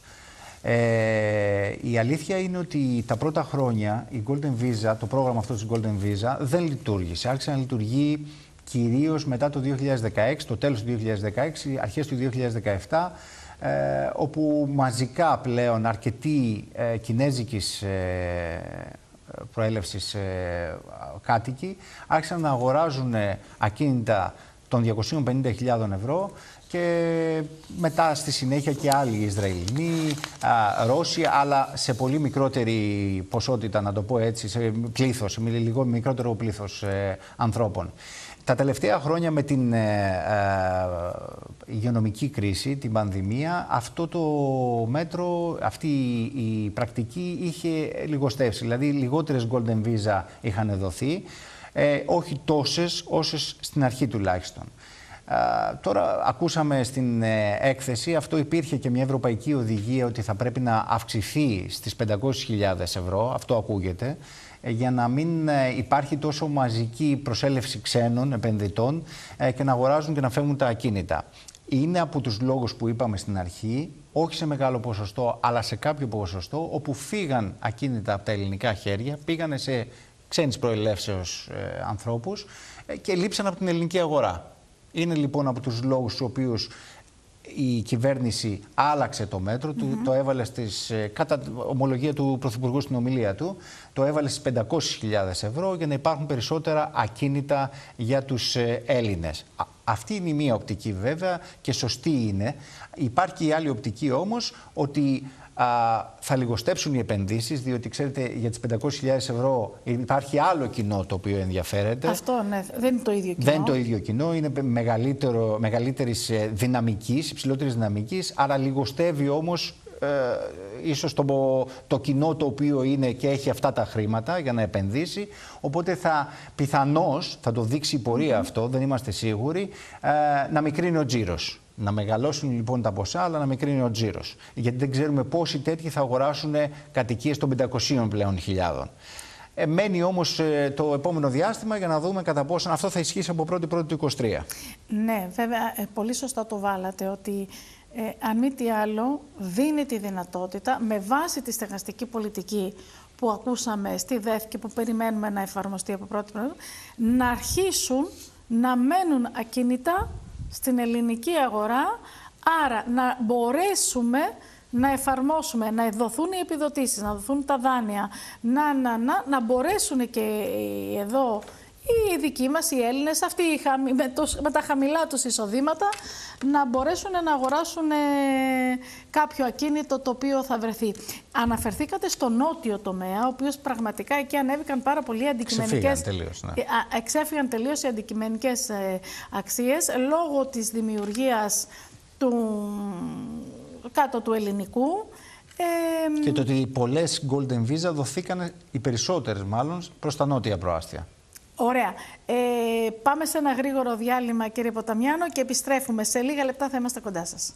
Ε, η αλήθεια είναι ότι τα πρώτα χρόνια η Golden Visa, το πρόγραμμα αυτό της Golden Visa δεν λειτουργήσε. Άρχισε να λειτουργεί κυρίως μετά το δύο χιλιάδες δεκαέξι, το τέλος του δύο χιλιάδες δεκαέξι, αρχές του δύο χιλιάδες δεκαεπτά, ε, όπου μαζικά πλέον αρκετοί ε, κινέζικης ε, προέλευσης ε, κάτοικοι άρχισαν να αγοράζουν ακίνητα των διακοσίων πενήντα χιλιάδων ευρώ και μετά στη συνέχεια και άλλοι Ισραηλινοί, α, Ρώσοι, αλλά σε πολύ μικρότερη ποσότητα, να το πω έτσι, σε πλήθος, με λίγο μικρότερο πλήθος ε, ανθρώπων. Τα τελευταία χρόνια με την ε, ε, υγειονομική κρίση, την πανδημία, αυτό το μέτρο, αυτή η πρακτική είχε λιγοστεύσει. Δηλαδή λιγότερες Golden Visa είχαν δοθεί, ε, όχι τόσες όσες στην αρχή τουλάχιστον. Uh, τώρα ακούσαμε στην ε, έκθεση, αυτό υπήρχε και μια ευρωπαϊκή οδηγία ότι θα πρέπει να αυξηθεί στις πεντακόσιες χιλιάδες ευρώ, αυτό ακούγεται, ε, για να μην ε, υπάρχει τόσο μαζική προσέλευση ξένων επενδυτών ε, και να αγοράζουν και να φεύγουν τα ακίνητα. Είναι από τους λόγους που είπαμε στην αρχή, όχι σε μεγάλο ποσοστό, αλλά σε κάποιο ποσοστό, όπου φύγαν ακίνητα από τα ελληνικά χέρια, πήγανε σε ξένης προελεύσεως ε, ανθρώπους ε, και λείψαν από την ελληνική αγορά. Είναι λοιπόν από τους λόγους στους οποίους η κυβέρνηση άλλαξε το μέτρο, mm-hmm. το έβαλε στις, κατά ομολογία του Πρωθυπουργού στην ομιλία του, το έβαλε στις πεντακόσιες χιλιάδες ευρώ για να υπάρχουν περισσότερα ακίνητα για τους Έλληνες. Αυτή είναι η μία οπτική βέβαια και σωστή είναι. Υπάρχει η άλλη οπτική όμως ότι α, θα λιγοστέψουν οι επενδύσεις, διότι ξέρετε για τις πεντακόσιες χιλιάδες ευρώ υπάρχει άλλο κοινό το οποίο ενδιαφέρεται. Αυτό ναι, δεν είναι το ίδιο κοινό. Δεν είναι το ίδιο κοινό, είναι μεγαλύτερο, μεγαλύτερης δυναμικής, υψηλότερης δυναμικής, άρα λιγοστεύει όμως ε, ίσως το, το κοινό το οποίο είναι και έχει αυτά τα χρήματα για να επενδύσει, οπότε θα πιθανώς, θα το δείξει η πορεία mm-hmm. αυτό, δεν είμαστε σίγουροι, ε, να μικρύνει ο τζίρος. Να μεγαλώσουν λοιπόν τα ποσά, αλλά να μικρύνει ο τζίρος. Γιατί δεν ξέρουμε πόσοι τέτοιοι θα αγοράσουν κατοικίες των πεντακοσίων πλέον χιλιάδων. Ε, μένει όμως ε, το επόμενο διάστημα για να δούμε κατά πόσο αυτό θα ισχύσει από πρώτη πρώτη του είκοσι τρία. Ναι, βέβαια, ε, πολύ σωστά το βάλατε ότι ε, αν μη τι άλλο δίνει τη δυνατότητα με βάση τη στεγαστική πολιτική που ακούσαμε στη ΔΕΘ και που περιμένουμε να εφαρμοστεί από πρώτη πρώτη, να αρχίσουν να μένουν ακίνητα στην ελληνική αγορά, άρα να μπορέσουμε να εφαρμόσουμε, να δοθούν οι επιδοτήσεις, να δοθούν τα δάνεια, να, να, να, να μπορέσουν και εδώ οι δικοί μας, οι Έλληνες, αυτοί με, το, με τα χαμηλά τους εισοδήματα, να μπορέσουν να αγοράσουν ε, κάποιο ακίνητο το οποίο θα βρεθεί. Αναφερθήκατε στο νότιο τομέα, ο οποίος πραγματικά εκεί ανέβηκαν πάρα πολλοί αντικειμενικές... Ξεφύγαν τελείως, ναι. Εξέφυγαν τελείως οι αντικειμενικές ε, αξίες λόγω της δημιουργίας του, κάτω του ελληνικού. Ε, και το ότι πολλές Golden Visa δοθήκαν, οι περισσότερες μάλλον, προς τα νότια προάστια. Ωραία. Ε, πάμε σε ένα γρήγορο διάλειμμα, κύριε Ποταμιάνο, και επιστρέφουμε. Σε λίγα λεπτά θα είμαστε κοντά σας.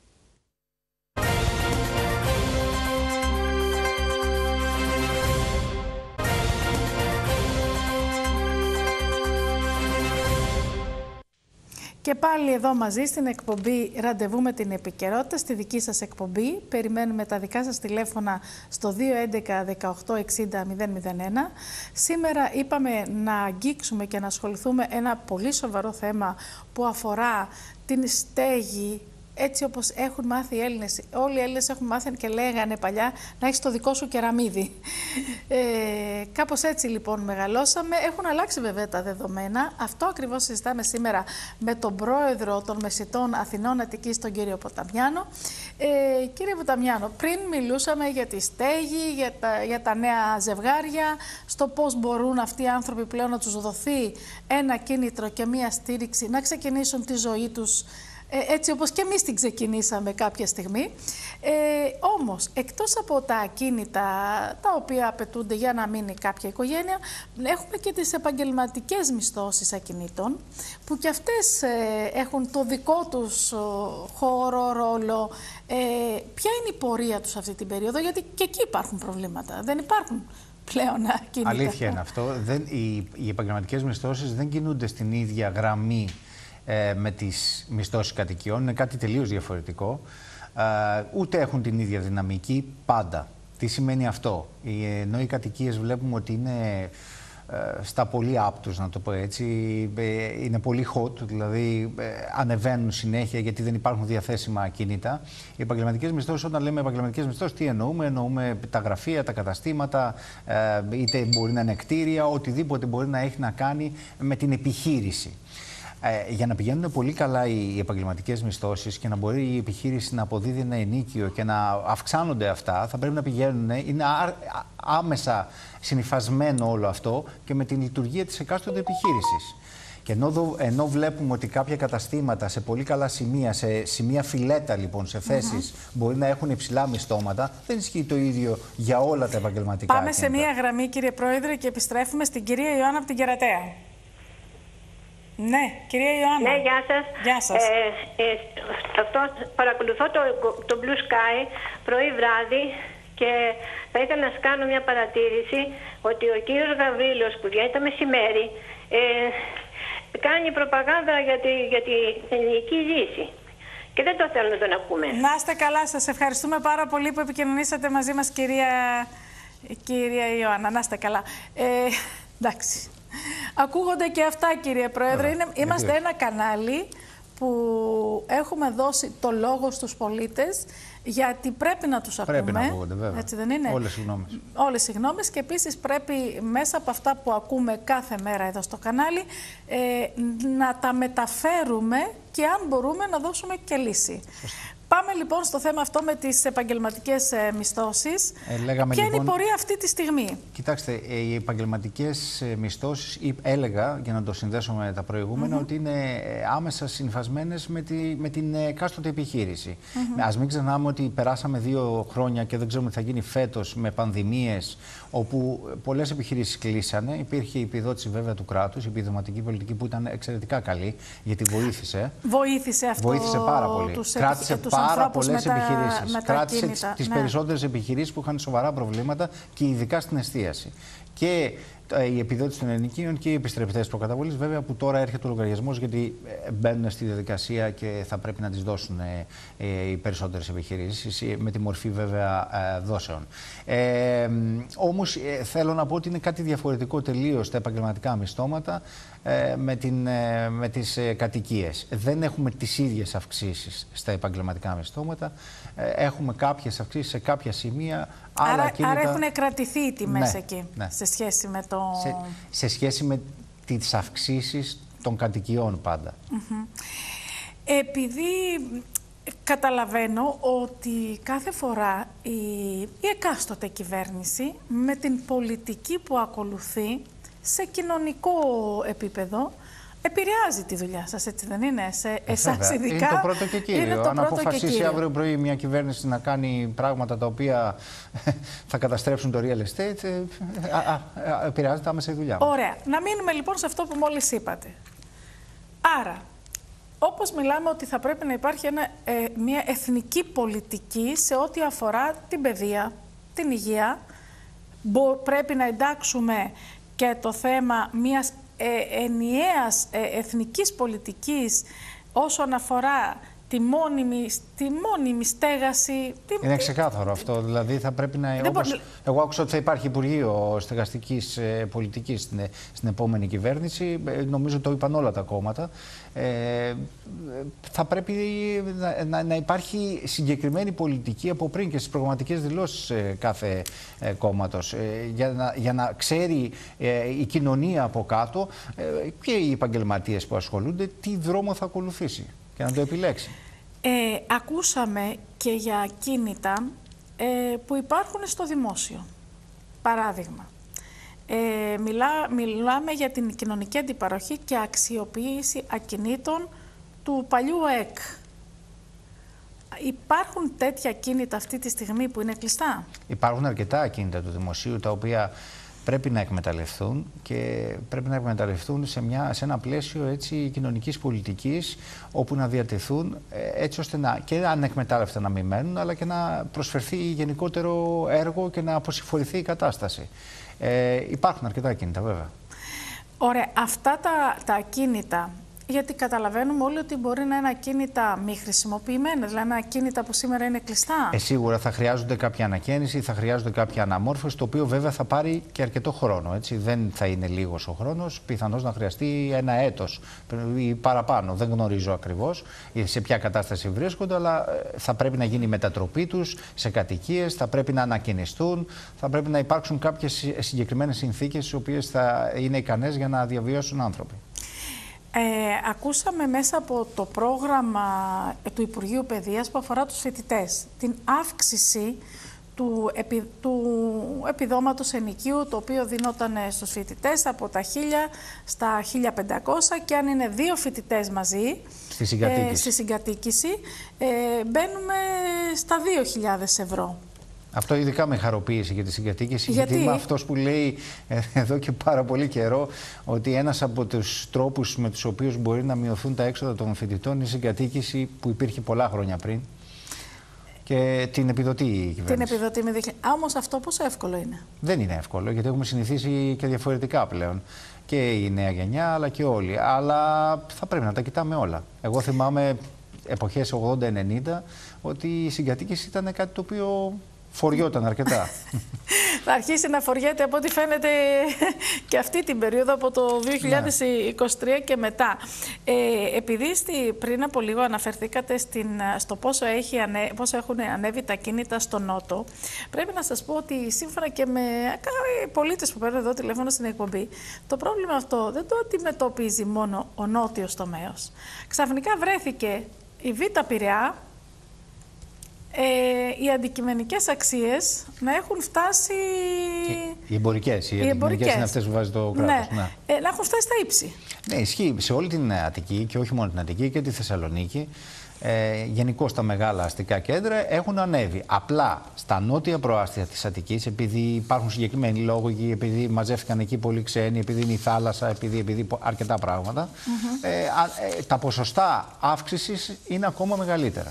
Και πάλι εδώ μαζί στην εκπομπή Ραντεβού με την Επικαιρότητα, στη δική σας εκπομπή. Περιμένουμε τα δικά σας τηλέφωνα στο δύο έντεκα δεκαοκτώ εξήντα μηδέν μηδέν ένα. Σήμερα είπαμε να αγγίξουμε και να ασχοληθούμε ένα πολύ σοβαρό θέμα που αφορά την στέγη, έτσι όπως έχουν μάθει οι Έλληνες. Όλοι οι Έλληνες έχουν μάθει και λέγανε παλιά να έχεις το δικό σου κεραμίδι. Ε, κάπως έτσι λοιπόν μεγαλώσαμε. Έχουν αλλάξει βέβαια τα δεδομένα. Αυτό ακριβώς συζητάμε σήμερα με τον πρόεδρο των Μεσιτών Αθηνών Αττικής, τον κύριο Ποταμιάνο. Ε, κύριε Ποταμιάνο, πριν μιλούσαμε για τη στέγη, για τα, για τα νέα ζευγάρια, στο πώς μπορούν αυτοί οι άνθρωποι πλέον να τους δοθεί ένα κίνητρο και μία στήριξη να ξεκινήσουν τη ζωή τους έτσι όπως και εμείς την ξεκινήσαμε κάποια στιγμή. Ε, όμως, εκτός από τα ακίνητα τα οποία απαιτούνται για να μείνει κάποια οικογένεια, έχουμε και τις επαγγελματικές μισθώσεις ακινήτων, που και αυτές ε, έχουν το δικό τους ο, χώρο, ρόλο. Ε, ποια είναι η πορεία τους αυτή την περίοδο, γιατί και εκεί υπάρχουν προβλήματα, δεν υπάρχουν πλέον ακίνητα. Αλήθεια είναι αυτό. Δεν, οι, οι επαγγελματικές μισθώσεις δεν κινούνται στην ίδια γραμμή με τις μισθώσεις κατοικιών, είναι κάτι τελείως διαφορετικό. Ε, ούτε έχουν την ίδια δυναμική πάντα. Τι σημαίνει αυτό? Ενώ οι κατοικίες βλέπουμε ότι είναι ε, στα πολύ άπτους, να το πω έτσι, ε, είναι πολύ hot, δηλαδή ε, ανεβαίνουν συνέχεια γιατί δεν υπάρχουν διαθέσιμα ακίνητα. Οι επαγγελματικές μισθώσεις, όταν λέμε επαγγελματικές μισθώσεις, τι εννοούμε? Εννοούμε τα γραφεία, τα καταστήματα, ε, είτε μπορεί να είναι κτίρια, οτιδήποτε μπορεί να έχει να κάνει με την επιχείρηση. Ε, για να πηγαίνουν πολύ καλά οι επαγγελματικές μισθώσεις και να μπορεί η επιχείρηση να αποδίδει ένα ενίκιο και να αυξάνονται αυτά, θα πρέπει να πηγαίνουν, είναι άμεσα συνυφασμένο όλο αυτό και με την λειτουργία της εκάστοτε επιχείρησης. Και ενώ, ενώ βλέπουμε ότι κάποια καταστήματα σε πολύ καλά σημεία, σε σημεία φιλέτα λοιπόν, σε θέσεις, mm-hmm. μπορεί να έχουν υψηλά μισθώματα, δεν ισχύει το ίδιο για όλα τα επαγγελματικά. Πάμε ακίνητα. σε μία γραμμή, κύριε Πρόεδρε, και επιστρέφουμε στην κυρία Ιωάννα από την Κερατέα. Ναι, κυρία Ιωάννα. Ναι, γεια σας. Γεια σας. Ε, ε, αυτό, παρακολουθώ το, το Blue Sky πρωί βράδυ και θα ήθελα να σας κάνω μια παρατήρηση ότι ο κύριος Γαβρίλος που βγαίνει το μεσημέρι ε, κάνει προπαγάνδα για τη, για τη ελληνική λύση. Και δεν το θέλω να τον ακούμε. Να είστε καλά, σας ευχαριστούμε πάρα πολύ που επικοινωνήσατε μαζί μας, κυρία, κυρία Ιωάννα. Να είστε καλά. Ε, εντάξει. Ακούγονται και αυτά, κύριε Πρόεδρε. Είναι, είμαστε ένα κανάλι που έχουμε δώσει το λόγο στους πολίτες, γιατί πρέπει να τους ακούμε. Πρέπει να ακούγονται, βέβαια. Έτσι δεν είναι? Όλες οι γνώμες. Όλες οι γνώμες, και επίσης πρέπει μέσα από αυτά που ακούμε κάθε μέρα εδώ στο κανάλι ε, να τα μεταφέρουμε και αν μπορούμε να δώσουμε και λύση. Σωστά. Πάμε λοιπόν στο θέμα αυτό με τις επαγγελματικές ε, μισθώσεις. Ε, λέγαμε, Ποια λοιπόν, είναι η πορεία αυτή τη στιγμή? Κοιτάξτε, οι επαγγελματικές μισθώσεις, έλεγα, για να το συνδέσω με τα προηγούμενα, mm-hmm. ότι είναι άμεσα συμφασμένες με, τη, με την εκάστοτε επιχείρηση. Mm-hmm. Ας μην ξεχνάμε ότι περάσαμε δύο χρόνια και δεν ξέρουμε τι θα γίνει φέτος με πανδημίες, όπου πολλές επιχειρήσεις κλείσανε. Υπήρχε η επιδότηση βέβαια του κράτους, η επιδοματική πολιτική που ήταν εξαιρετικά καλή, γιατί βοήθησε. Βοήθησε αυτό. Βοήθησε πάρα πολύ. Τους, Κράτησε τους πάρα πολλές επιχειρήσεις. Κράτησε τις, τις ναι. περισσότερες επιχειρήσεις που είχαν σοβαρά προβλήματα και ειδικά στην εστίαση. Και η επιδότηση των ενοικίων και οι επιστρεπτές προκαταβολής, βέβαια, που τώρα έρχεται ο λογαριασμός, γιατί μπαίνουν στη διαδικασία και θα πρέπει να τις δώσουν οι περισσότερες επιχειρήσεις, με τη μορφή βέβαια δόσεων. Ε, όμως θέλω να πω ότι είναι κάτι διαφορετικό τελείως τα επαγγελματικά μισθώματα με, την, με τις κατοικίες. Δεν έχουμε τις ίδιες αυξήσεις στα επαγγελματικά μισθώματα. Έχουμε κάποιες αυξήσεις σε κάποια σημεία. Άρα, κίνητα... άρα έχουν κρατηθεί οι τιμές, ναι, εκεί, ναι. σε σχέση με το... Σε, σε σχέση με τις αυξήσεις των κατοικιών πάντα. Mm-hmm. Επειδή καταλαβαίνω ότι κάθε φορά η, η εκάστοτε κυβέρνηση με την πολιτική που ακολουθεί σε κοινωνικό επίπεδο επηρεάζει τη δουλειά σας, έτσι δεν είναι? Σε εσάς ειδικά. Είναι το πρώτο και κύριο. Αν αποφασίσει αύριο πρωί μια κυβέρνηση να κάνει πράγματα τα οποία θα καταστρέψουν το real estate, α, α, α, επηρεάζεται άμεσα η δουλειά μας. Ωραία. Να μείνουμε λοιπόν σε αυτό που μόλις είπατε. Άρα, όπως μιλάμε ότι θα πρέπει να υπάρχει ένα, ε, μια εθνική πολιτική σε ό,τι αφορά την παιδεία, την υγεία, μπο, πρέπει να εντάξουμε και το θέμα μιας ε, ενιαίας ε, εθνικής πολιτικής όσον αφορά τη μόνιμη, τη μόνιμη στέγαση. Είναι ξεκάθαρο αυτό. Δηλαδή θα πρέπει να... Όπως, μπορεί... Εγώ άκουσα ότι θα υπάρχει Υπουργείο Στεγαστικής ε, Πολιτικής στην, στην επόμενη κυβέρνηση. Ε, νομίζω το είπαν όλα τα κόμματα. Ε, θα πρέπει να, να, να υπάρχει συγκεκριμένη πολιτική από πριν και στις προγραμματικές δηλώσεις ε, κάθε ε, κόμματος. Ε, για, να, για να ξέρει ε, η κοινωνία από κάτω ε, και οι επαγγελματίες που ασχολούνται τι δρόμο θα ακολουθήσει και να το επιλέξει. Ε, ακούσαμε και για κίνητα ε, που υπάρχουν στο δημόσιο. Παράδειγμα, ε, μιλά, μιλάμε για την κοινωνική αντιπαροχή και αξιοποίηση ακινήτων του παλιού ΕΚ. Υπάρχουν τέτοια κίνητα αυτή τη στιγμή που είναι κλειστά? Υπάρχουν αρκετά ακίνητα του δημοσίου τα οποία πρέπει να εκμεταλλευτούν και πρέπει να εκμεταλλευτούν σε, μια, σε ένα πλαίσιο έτσι, κοινωνικής πολιτικής όπου να διατεθούν έτσι ώστε να, και ανεκμετάλλευτα να μην μένουν αλλά και να προσφερθεί γενικότερο έργο και να αποσυμφορηθεί η κατάσταση. Ε, υπάρχουν αρκετά ακίνητα βέβαια. Ωραία. Αυτά τα, τα ακίνητα, γιατί καταλαβαίνουμε όλοι ότι μπορεί να είναι ακίνητα μη χρησιμοποιημένα, δηλαδή ακίνητα που σήμερα είναι κλειστά. Ε, σίγουρα θα χρειάζονται κάποια ανακαίνιση, θα χρειάζονται κάποια αναμόρφωση, το οποίο βέβαια θα πάρει και αρκετό χρόνο. Έτσι. Δεν θα είναι λίγος ο χρόνος, πιθανώς να χρειαστεί ένα έτος ή παραπάνω. Δεν γνωρίζω ακριβώς σε ποια κατάσταση βρίσκονται, αλλά θα πρέπει να γίνει η μετατροπή τους σε κατοικίες, θα πρέπει να ανακαινιστούν, θα πρέπει να υπάρξουν κάποιες συγκεκριμένες συνθήκες, τις οποίες θα είναι ικανές για να διαβιώσουν άνθρωποι. Ε, ακούσαμε μέσα από το πρόγραμμα του Υπουργείου Παιδείας που αφορά τους φοιτητές την αύξηση του, επι, του επιδόματος ενοικίου, το οποίο δίνονταν στους φοιτητές από τα χίλια στα χίλια πεντακόσια και αν είναι δύο φοιτητές μαζί στη συγκατοίκηση, ε, στη συγκατοίκηση ε, μπαίνουμε στα δύο χιλιάδες ευρώ. Αυτό ειδικά με χαροποίησε για τη συγκατοίκηση, γιατί, γιατί είμαι αυτός που λέει ε, εδώ και πάρα πολύ καιρό ότι ένας από τους τρόπους με τους οποίους μπορεί να μειωθούν τα έξοδα των φοιτητών είναι η συγκατοίκηση που υπήρχε πολλά χρόνια πριν και την επιδοτεί η κυβέρνηση. Την επιδοτεί με δείχνει. Όμως αυτό πόσο εύκολο είναι? Δεν είναι εύκολο, γιατί έχουμε συνηθίσει και διαφορετικά πλέον. Και η νέα γενιά αλλά και όλοι. Αλλά θα πρέπει να τα κοιτάμε όλα. Εγώ θυμάμαι εποχές ογδόντα ενενήντα ότι η συγκατοίκηση ήταν κάτι το οποίο φοριόταν αρκετά. Θα αρχίσει να φοριέται από ό,τι φαίνεται και αυτή την περίοδο από το δύο χιλιάδες είκοσι τρία και μετά. Ε, επειδή στη, πριν από λίγο αναφερθήκατε στην, στο πόσο, έχει ανε, πόσο έχουν ανέβει τα κίνητα στο Νότο, πρέπει να σας πω ότι σύμφωνα και με πολίτες που παίρνουν εδώ τηλέφωνο στην εκπομπή, το πρόβλημα αυτό δεν το αντιμετωπίζει μόνο ο νότιος τομέας. Ξαφνικά βρέθηκε η Β' Πειραιά, Ε, οι αντικειμενικές αξίες να έχουν φτάσει... Οι εμπορικές, οι, οι αντικειμενικές είναι αυτές που βάζει το κράτος. Ναι. Ναι. Ε, να έχουν φτάσει στα ύψη. Ναι, ισχύει σε όλη την Αττική και όχι μόνο την Αττική και τη Θεσσαλονίκη. Ε, γενικώς τα μεγάλα αστικά κέντρα έχουν ανέβει. Απλά στα νότια προάστια της Αττικής, επειδή υπάρχουν συγκεκριμένοι λόγοι, επειδή μαζεύτηκαν εκεί πολλοί ξένοι, επειδή είναι η θάλασσα, επειδή, επειδή αρκετά πράγματα, mm-hmm. ε, ε, τα ποσοστά αύξησης είναι ακόμα μεγαλύτερα.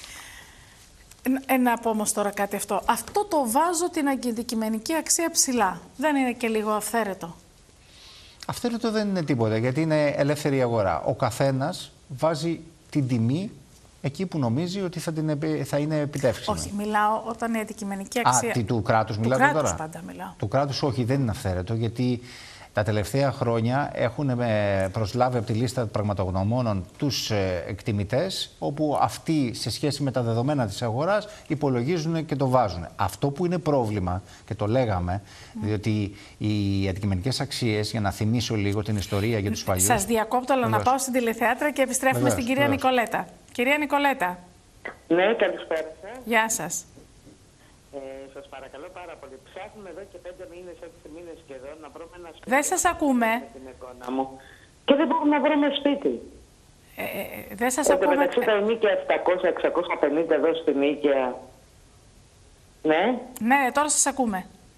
Ε, να πω όμως τώρα κάτι αυτό. Αυτό το βάζω την αντικειμενική αξία ψηλά. Δεν είναι και λίγο αυθαίρετο? Αυθαίρετο δεν είναι τίποτα, γιατί είναι ελεύθερη αγορά. Ο καθένας βάζει την τιμή εκεί που νομίζει ότι θα, την, θα είναι επιτεύξιμη. Όχι, μιλάω όταν η αντικειμενική αξία... Α, τι, του κράτους του μιλάτε κράτους τώρα? πάντα μιλάω. Του κράτους όχι, δεν είναι αυθαίρετο, γιατί Τα τελευταία χρόνια έχουν προσλάβει από τη λίστα πραγματογνωμόνων τους εκτιμητές, όπου αυτοί σε σχέση με τα δεδομένα της αγοράς υπολογίζουν και το βάζουν. Αυτό που είναι πρόβλημα, και το λέγαμε, mm. διότι οι αντικειμενικές αξίες, για να θυμίσω λίγο την ιστορία για τους παλιούς... Σας διακόπτω, αλλά να πάω στην τηλεθεάτρα και επιστρέφουμε βεβαίως, στην κυρία βεβαίως. Νικολέτα. Κυρία Νικολέτα. Ναι, καλησπέρα σας. Γεια σας. Ε, σας παρακαλώ πάρα πολύ. Ψάχνουμε εδώ και πέντε μήνες, έξι μήνες σχεδόν να βρούμε ένα σπίτι. Δεν σας ακούμε. Την εικόνα μου. Και δεν μπορούμε να βρούμε σπίτι. Ε, ε, δεν σας ε, ακούμε. Μεταξύ τα ενίκαια επτακόσια με εξακόσια πενήντα εδώ στην Νίκαια. Ναι. Ναι, τώρα σας ακούμε.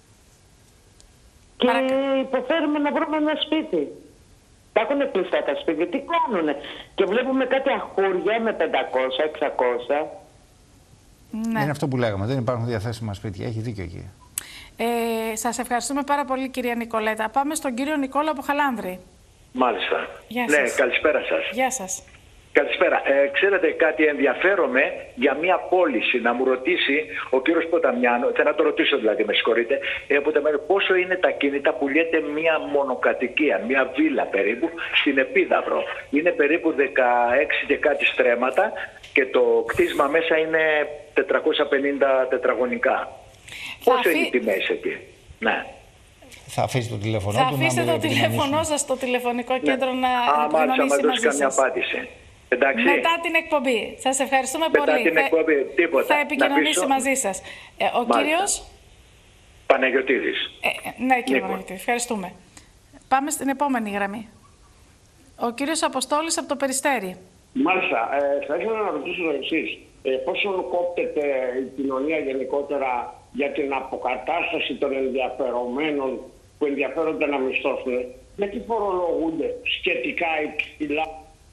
Και Παρακα... υποφέρουμε να βρούμε ένα σπίτι. Τα έχουν κλειστά τα σπίτια. Τι κάνουνε. Και βλέπουμε κάτι αχούρια με πεντακόσια, εξακόσια. Ναι. Είναι αυτό που λέγαμε. Δεν υπάρχουν διαθέσιμα σπίτια. Έχει δίκιο εκεί. Ε, σας ευχαριστούμε πάρα πολύ, κυρία Νικολέτα. Πάμε στον κύριο Νικόλα από Χαλάνδρη. Μάλιστα. Γεια ναι, σας. καλησπέρα σας. Γεια σας. Καλησπέρα. Ε, ξέρετε κάτι, ενδιαφέρομαι για μια πώληση. Να μου ρωτήσει ο κύριος Ποταμιάνο, θέλω να το ρωτήσω δηλαδή, με συγχωρείτε, ε, πόσο είναι τα κίνητα που λέτε μια μονοκατοικία, μια βίλα περίπου, στην Επίδαυρο. Είναι περίπου δεκαέξι και κάτι στρέμματα και το κτίσμα μέσα είναι τετρακόσια πενήντα τετραγωνικά. Πόσο αφή... είναι οι τιμές εκεί? Ναι. Θα αφήσει το τηλέφωνο θα του. Θα αφήσετε το τηλέφωνό σας στο τηλεφωνικό κέντρο ναι. να επικοινωνήσει μαζί σας. Καμιά απάντηση. Εντάξει. Μετά την εκπομπή. Σας ευχαριστούμε Μετά πολύ. Την εκπομπή, τίποτα. Θα επικοινωνήσει μαζί σας. Ε, ο Μάλιστα. κύριος... Παναγιωτίδης. Ε, ναι, κύριε Παναγιωτίδη. Ευχαριστούμε. Πάμε στην επόμενη γραμμή. Ο κύριος Αποστόλης από το Περιστέρι. Μάλιστα. Ε, θα ήθελα να ρωτήσω το εξής. Ε, πόσο κόπτεται η κοινωνία γενικότερα για την αποκατάσταση των ενδιαφερομένων που ενδιαφέρονται να μισθώσουν, γιατί φορολογούνται σχετικά υψηλά?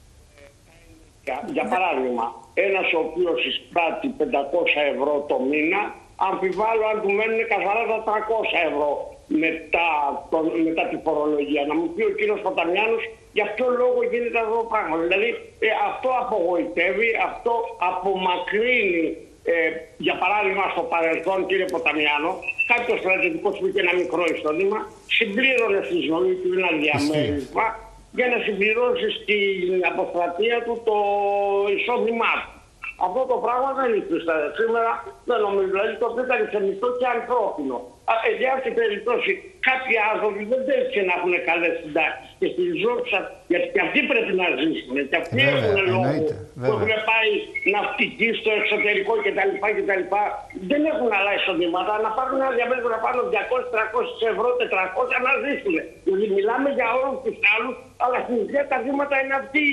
Για παράδειγμα, ένας ο οποίος εισπράττει πεντακόσια ευρώ το μήνα, αμφιβάλλω αν του μένουν καθαρά τα τριακόσια ευρώ μετά, το, μετά τη φορολογία. Να μου πει ο κύριος Ποταμιάνος για ποιο λόγο γίνεται αυτό το πράγμα. Δηλαδή ε, αυτό απογοητεύει, αυτό απομακρύνει. Ε, για παράδειγμα, στο παρελθόν, κύριε Ποταμιάνο, κάποιος στρατιωτικός που είχε ένα μικρό εισόδημα συμπλήρωνε στη ζωή του ένα διαμέρισμα για να συμπληρώσει στην αποστρατεία του το εισόδημά του. Αυτό το πράγμα δεν υφίσταται σήμερα, δεν νομίζω, δηλαδή το οποίο ήταν θεμιτό και ανθρώπινο. Για αυτή την περίπτωση, κάποιοι άνθρωποι δεν θέλουν να έχουν καλές συντάξεις και στη ζωή σας, γιατί και αυτοί πρέπει να ζήσουν. Και αυτοί βέβαια, έχουν λόγο βέβαια. που έχουν πάει ναυτική στο εξωτερικό κτλ. κτλ. Δεν έχουν άλλα εισοδήματα, να πάρουν ένα διαμέρισμα να πάρουν διακόσια με τριακόσια ευρώ, τετρακόσια να ζήσουν. Δηλαδή μιλάμε για όλους τους άλλους, αλλά στην ουσία τα βήματα είναι αυτοί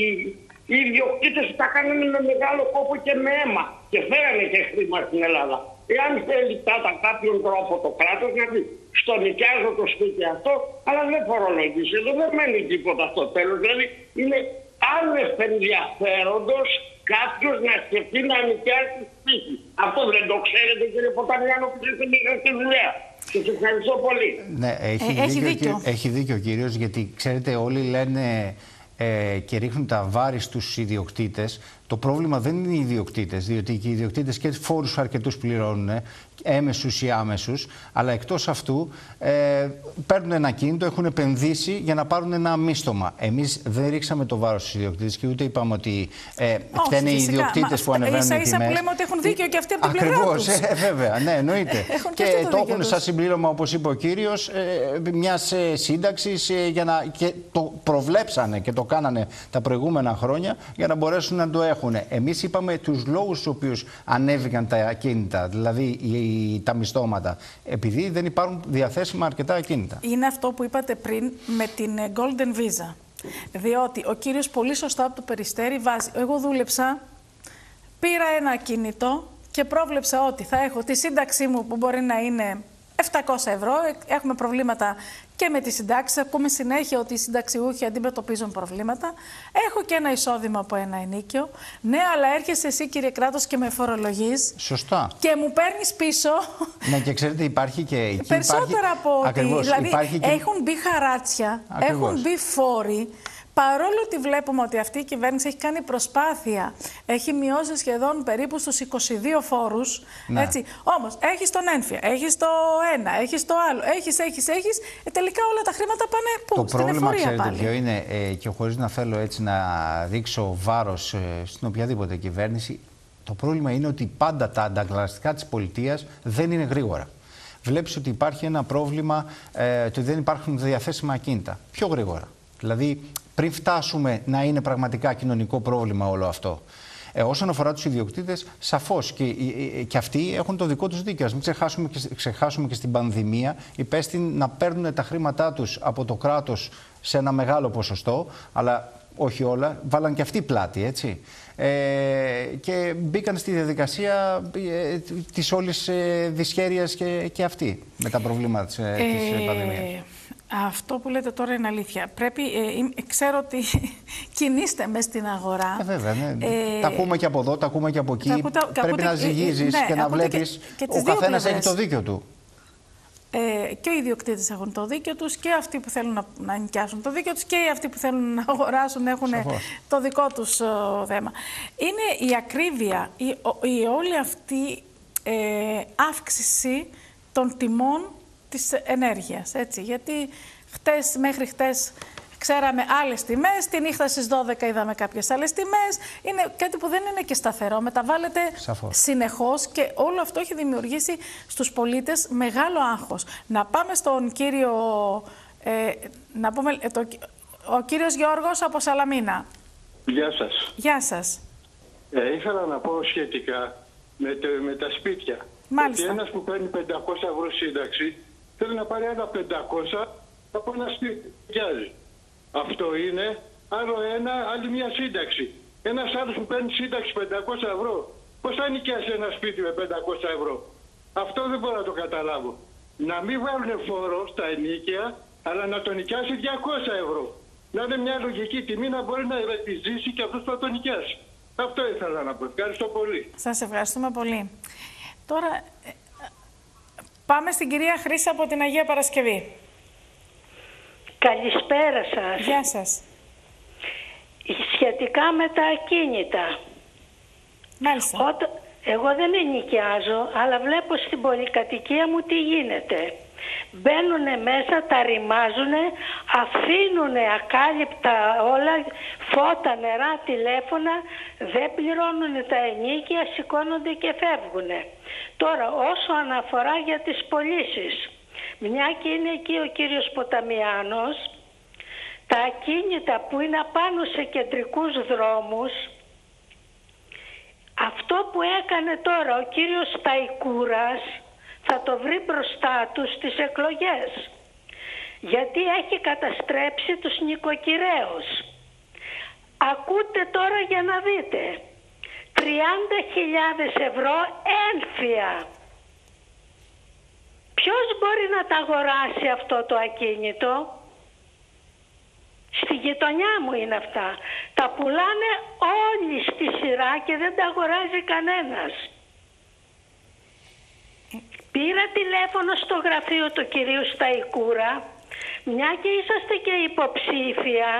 οι ιδιοκτήτες που τα κάνουν με μεγάλο κόπο και με αίμα. Και φέρανε και χρήμα στην Ελλάδα. Εάν θέλει κατά κάποιον τρόπο το κράτος να πει στο νοικιάζω το σπίτι αυτό, αλλά δεν φορολογήσει. Εδώ δεν μένει τίποτα στο τέλος. Δηλαδή είναι άνευ ενδιαφέροντος κάποιος να σκεφτεί να νοικιάσει το σπίτι. Αυτό δεν το ξέρετε, κύριε Ποταμιάνο, που είστε μέσα στη δουλειά. Και σας ευχαριστώ πολύ. Ναι, έχει, ε, έχει, δίκιο, δίκιο. έχει δίκιο ο κύριος, γιατί ξέρετε, όλοι λένε ε, και ρίχνουν τα βάρη στους ιδιοκτήτες. Το πρόβλημα δεν είναι οι ιδιοκτήτες, διότι και οι ιδιοκτήτες και φόρους αρκετούς πληρώνουν, έμεσους ή άμεσους, αλλά εκτός αυτού ε, παίρνουν ένα κίνητο, έχουν επενδύσει για να πάρουν ένα μίστομα. Εμείς δεν ρίξαμε το βάρος στους ιδιοκτήτες και ούτε είπαμε ότι ε, φταίνε οι ιδιοκτήτες που ανεβαίνουν ίσα, ίσα οι τιμές. Ίσα που λέμε ότι έχουν δίκιο και αυτοί από την Ακριβώς, πλευρά τους. Ε, βέβαια, ναι, εννοείται. και και το έχουν σαν συμπλήρωμα, όπως είπε ο κύριος, ε, μιας ε, σύνταξης ε, για να, και το προβλέψανε και το κάνανε τα προηγούμενα χρόνια για να μπορέσουν να το έχουν. Εμείς είπαμε τους λόγους στους οποίους ανέβηκαν τα ακίνητα, δηλαδή οι, τα μισθώματα, επειδή δεν υπάρχουν διαθέσιμα αρκετά ακίνητα. Είναι αυτό που είπατε πριν με την Golden Visa. Διότι ο κύριος πολύ σωστά από το Περιστέρι βάζει, εγώ δούλεψα, πήρα ένα ακίνητο και πρόβλεψα ότι θα έχω τη σύνταξή μου που μπορεί να είναι επτακόσια ευρώ, έχουμε προβλήματα και με τις συντάξεις, ακούμε συνέχεια ότι οι συνταξιούχοι αντιμετωπίζουν προβλήματα. Έχω και ένα εισόδημα από ένα ενίκιο. Ναι, αλλά έρχεσαι εσύ, κύριε κράτος, και με φορολογείς. Σωστά. Και μου παίρνεις πίσω. Ναι, και ξέρετε, υπάρχει και εκεί. Περισσότερα υπάρχει... από ότι. Ακριβώς, δηλαδή, υπάρχει και... έχουν μπει χαράτσια, Ακριβώς. έχουν μπει φόροι. παρόλο ότι βλέπουμε ότι αυτή η κυβέρνηση έχει κάνει προσπάθεια, έχει μειώσει σχεδόν περίπου στους είκοσι δύο φόρους, ναι. έτσι, όμως έχεις τον ένφια, έχεις το ένα, έχεις το άλλο, έχεις, έχεις, έχεις, ε, τελικά όλα τα χρήματα πάνε πού, το στην πρόβλημα, εφορία ξέρετε πάλι. ποιο είναι, ε, και χωρίς να θέλω έτσι να ρίξω βάρος ε, στην οποιαδήποτε κυβέρνηση, το πρόβλημα είναι ότι πάντα τα αντανακλαστικά της πολιτείας δεν είναι γρήγορα. Βλέπεις ότι υπάρχει ένα πρόβλημα ε, ότι δεν υπάρχουν διαθέσιμα ακίνητα. Πιο γρήγορα. Δηλαδή, πριν φτάσουμε να είναι πραγματικά κοινωνικό πρόβλημα όλο αυτό. Ε, όσον αφορά τους ιδιοκτήτες, σαφώς και, ε, και αυτοί έχουν το δικό τους δίκαιο. Ας μην ξεχάσουμε και, ξεχάσουμε και στην πανδημία, υπέστην να παίρνουν τα χρήματά τους από το κράτος σε ένα μεγάλο ποσοστό, αλλά όχι όλα, βάλαν και αυτοί πλάτη, έτσι. Ε, και μπήκαν στη διαδικασία ε, της όλης ε, δυσχέρειας και, και αυτοί με τα προβλήματα της, ε, της πανδημίας. Αυτό που λέτε τώρα είναι αλήθεια. Πρέπει, ε, ξέρω ότι κινείστε μες στην αγορά. Ε, βέβαια, ναι. Ε, τα ακούμε και από εδώ, τα ακούμε και από εκεί. Ακούτε, Πρέπει ακούτε, να ζυγίζεις ναι, και να βλέπεις. Και, και ο καθένας έχει το δίκιο του. Ε, και οι ιδιοκτήτες έχουν το δίκιο τους και αυτοί που θέλουν να, να νοικιάσουν το δίκιο τους και αυτοί που θέλουν να αγοράσουν έχουν Σαφώς. το δικό τους ο, θέμα. Είναι η ακρίβεια, η, η όλη αυτή ε, αύξηση των τιμών της ενέργειας, έτσι, γιατί χτες, μέχρι χτες ξέραμε άλλες τιμές, τη νύχτα στις δώδεκα είδαμε κάποιες άλλες τιμές. Είναι κάτι που δεν είναι και σταθερό, μεταβάλλεται Σαφώς. συνεχώς και όλο αυτό έχει δημιουργήσει στους πολίτες μεγάλο άγχος. Να πάμε στον κύριο, ε, να πούμε, ε, το, ο κύριος Γιώργος από Σαλαμίνα. Γεια σας. Γεια σας. Ε, ήθελα να πω σχετικά με, το, με τα σπίτια. Μάλιστα. Ότι ένας που παίρνει πεντακόσια ευρώ σύνταξη θέλει να πάρει άλλα πεντακόσια από ένα σπίτι. Αυτό είναι άλλο ένα, άλλη μια σύνταξη. Ένας άλλος που παίρνει σύνταξη πεντακόσια ευρώ, πώς θα νοικιάσει ένα σπίτι με πεντακόσια ευρώ? Αυτό δεν μπορώ να το καταλάβω. Να μην βάλουν φόρο στα ενίκαια, αλλά να το νοικιάσει διακόσια ευρώ. Να είναι μια λογική τιμή να μπορεί να επιζήσει και αυτός που θα το νοικιάσει. Αυτό ήθελα να πω. Ευχαριστώ πολύ. Σας ευχαριστούμε πολύ. Τώρα πάμε στην κυρία Χρύσα από την Αγία Παρασκευή. Καλησπέρα σας. Γεια σας. Σχετικά με τα ακίνητα. Μάλιστα. Όταν, εγώ δεν ενοικιάζω, αλλά βλέπω στην πολυκατοικία μου τι γίνεται. Μπαίνουν μέσα, τα ρημάζουν, αφήνουν ακάλυπτα όλα, φώτα, νερά, τηλέφωνα, δεν πληρώνουν τα ενίκια, σηκώνονται και φεύγουν. Τώρα, όσο αναφορά για τις πωλήσεις, μια και είναι εκεί ο κύριος Ποταμιάνος, τα ακίνητα που είναι απάνω σε κεντρικούς δρόμους, αυτό που έκανε τώρα ο κύριος Σταϊκούρας θα το βρει μπροστά του στις εκλογές. Γιατί έχει καταστρέψει τους νοικοκυρέους. Ακούτε τώρα για να δείτε. τριάντα χιλιάδες ευρώ ένφια. Ποιος μπορεί να τα αγοράσει αυτό το ακίνητο? Στη γειτονιά μου είναι αυτά. Τα πουλάνε όλοι στη σειρά και δεν τα αγοράζει κανένας. Πήρα τηλέφωνο στο γραφείο του κυρίου Σταϊκούρα, μια και είσαστε και υποψήφια,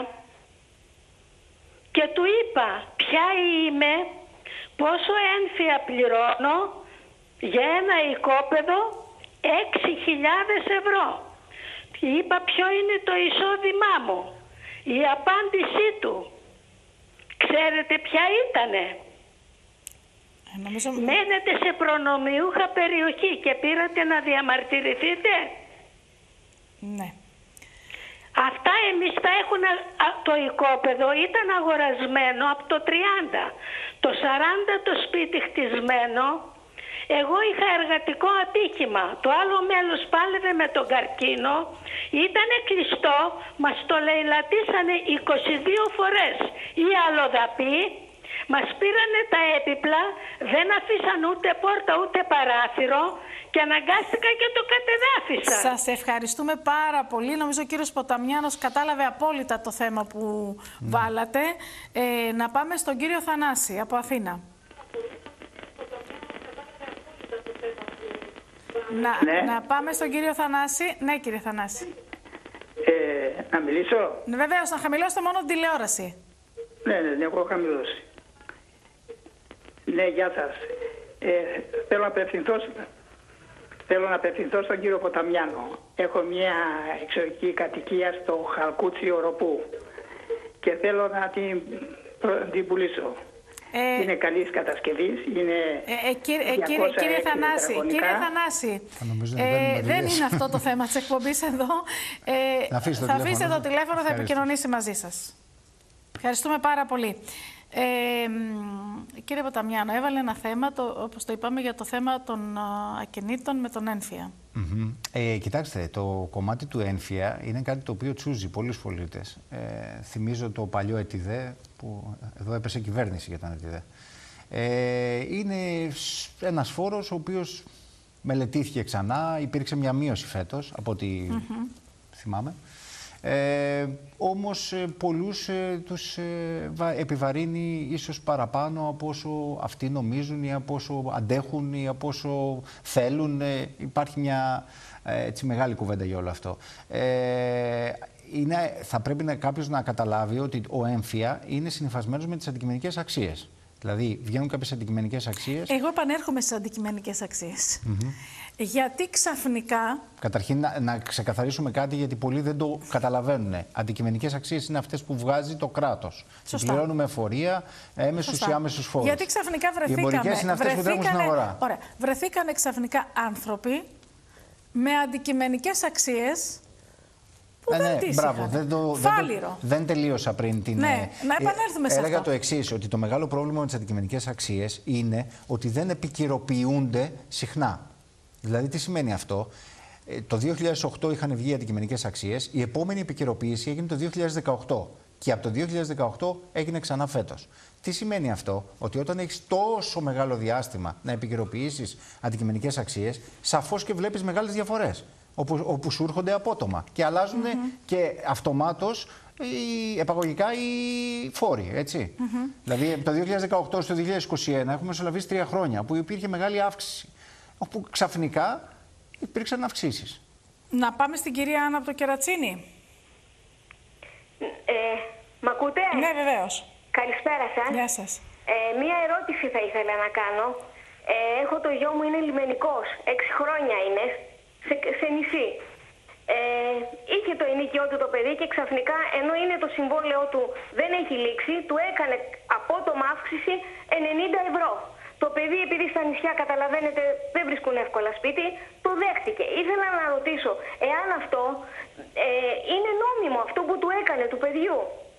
και του είπα ποια είμαι, πόσο ένφια πληρώνω για ένα οικόπεδο έξι χιλιάδες ευρώ. Είπα ποιο είναι το εισόδημά μου. Η απάντησή του, ξέρετε ποια ήτανε? Νομίζω... Μένετε σε προνομιούχα περιοχή και πήρατε να διαμαρτυρηθείτε. Ναι. Αυτά εμείς τα έχουν, το οικόπεδο ήταν αγορασμένο από το τριάντα. Το σαράντα το σπίτι χτισμένο. Εγώ είχα εργατικό ατύχημα. Το άλλο μέλος πάλευε με τον καρκίνο. Ήτανε κλειστό. Μας το λαιλατίσανε είκοσι δύο φορές. Οι αλλοδαποί μας πήρανε τα έπιπλα. Δεν αφήσαν ούτε πόρτα ούτε παράθυρο. Και αναγκάστηκα και το κατεδάφισα. Σας ευχαριστούμε πάρα πολύ. Νομίζω ο κύριος Ποταμιάνος κατάλαβε απόλυτα το θέμα που mm. βάλατε. Ε, να πάμε στον κύριο Θανάση από Αθήνα. Να, ναι. να πάμε στον κύριο Θανάση. Ναι, κύριε Θανάση. Ε, Να μιλήσω. Ναι, βεβαίως, να χαμηλώσετε μόνο την τηλεόραση. Ναι, ναι, ναι, έχω χαμηλώσει. Ναι, γεια σας. Ε, θέλω, να απευθυνθώ, θέλω να απευθυνθώ στον κύριο Ποταμιάνο. Έχω μια εξωτερική κατοικία στο Χαλκούτσι Οροπού και θέλω να την, την πουλήσω. Ε, είναι καλής κατασκευής, είναι ε, ε, κύριε, ε, κύριε, κύριε Θανάση, κύριε Θανάση ε, δεν είναι αυτό το θέμα της εκπομπής εδώ. Ε, θα αφήσετε το τηλέφωνο, θα επικοινωνήσει μαζί σας. Ευχαριστούμε πάρα πολύ. Ε, κύριε Ποταμιάνο, έβαλε ένα θέμα, το, όπως το είπαμε, για το θέμα των ακινήτων με τον ένφια. Mm-hmm. ε, κοιτάξτε, το κομμάτι του ένφια είναι κάτι το οποίο τσούζει πολλούς πολίτες. Ε, θυμίζω το παλιό ΕΤΙΔΕ, που εδώ έπεσε κυβέρνηση για τον ΕΤΙΔΕ. Ε, είναι ένας φόρος ο οποίος μελετήθηκε ξανά, υπήρξε μια μείωση φέτος, από ό,τι mm-hmm. θυμάμαι. Ε, όμως ε, πολλούς ε, τους ε, επιβαρύνει ίσως παραπάνω από όσο αυτοί νομίζουν ή από όσο αντέχουν ή από όσο θέλουν. Ε, υπάρχει μια ε, έτσι, μεγάλη κουβέντα για όλο αυτό. Ε, είναι, θα πρέπει να, κάποιος να καταλάβει ότι ο έμφυα είναι συνυφασμένος με τις αντικειμενικές αξίες. Δηλαδή, βγαίνουν κάποιες αντικειμενικές αξίες. Εγώ επανέρχομαι στις αντικειμενικές αξίες. Mm-hmm. Γιατί ξαφνικά... Καταρχήν, να, να ξεκαθαρίσουμε κάτι, γιατί πολλοί δεν το καταλαβαίνουν. Αντικειμενικές αξίες είναι αυτές που βγάζει το κράτος. Πληρώνουμε εφορία, έμεσους ή άμεσους φόρους. Γιατί ξαφνικά βρεθήκαμε... Οι εμπορικές είναι αυτές που τρέχουν στην αγορά. Ωραία. Βρεθήκανε ξαφνικά άνθρωποι με αντικειμενικές αξίες... Που ε, δεν ναι, μπράβο, δεν, το, δεν, το, δεν τελείωσα πριν την... Ναι, να επανέλθουμε σε Έλεγα αυτό. το εξής, ότι το μεγάλο πρόβλημα με τις αντικειμενικές αξίες είναι ότι δεν επικαιροποιούνται συχνά. Δηλαδή, τι σημαίνει αυτό? Το δύο χιλιάδες οκτώ είχαν βγει αντικειμενικές αξίες, η επόμενη επικαιροποίηση έγινε το δύο χιλιάδες δεκαοκτώ και από το δύο χιλιάδες δεκαοκτώ έγινε ξανά φέτος. Τι σημαίνει αυτό? Ότι όταν έχεις τόσο μεγάλο διάστημα να επικαιροποιήσεις αντικειμενικές αξίες, σαφώς και βλέπεις μεγάλες διαφορές. Όπου, όπου σου έρχονται απότομα και αλλάζουν mm-hmm. και αυτομάτως οι, επαγωγικά οι φόροι, έτσι. Mm-hmm. Δηλαδή, από το δύο χιλιάδες δεκαοκτώ στο δύο χιλιάδες είκοσι ένα έχουμε μεσολαβήσει τρία χρόνια που υπήρχε μεγάλη αύξηση, όπου ξαφνικά υπήρξαν αυξήσεις. Να πάμε στην κυρία Άννα από το Κερατσίνι. Ε, μ' ακούτε? Ναι, βεβαίως. Καλησπέρα σας. Γεια σας. Ε, μία ερώτηση θα ήθελα να κάνω. Ε, έχω το γιο μου, είναι λιμενικός, έξι χρόνια είναι. Σε, σε νησί. Ε, είχε το ενοίκιό του το παιδί και ξαφνικά, ενώ είναι το συμβόλαιό του δεν έχει λήξει, του έκανε απότομα αύξηση ενενήντα ευρώ. Το παιδί, επειδή στα νησιά καταλαβαίνετε δεν βρίσκουν εύκολα σπίτι, το δέχτηκε. Ήθελα να ρωτήσω εάν αυτό ε, είναι νόμιμο, αυτό που του έκανε του παιδιού.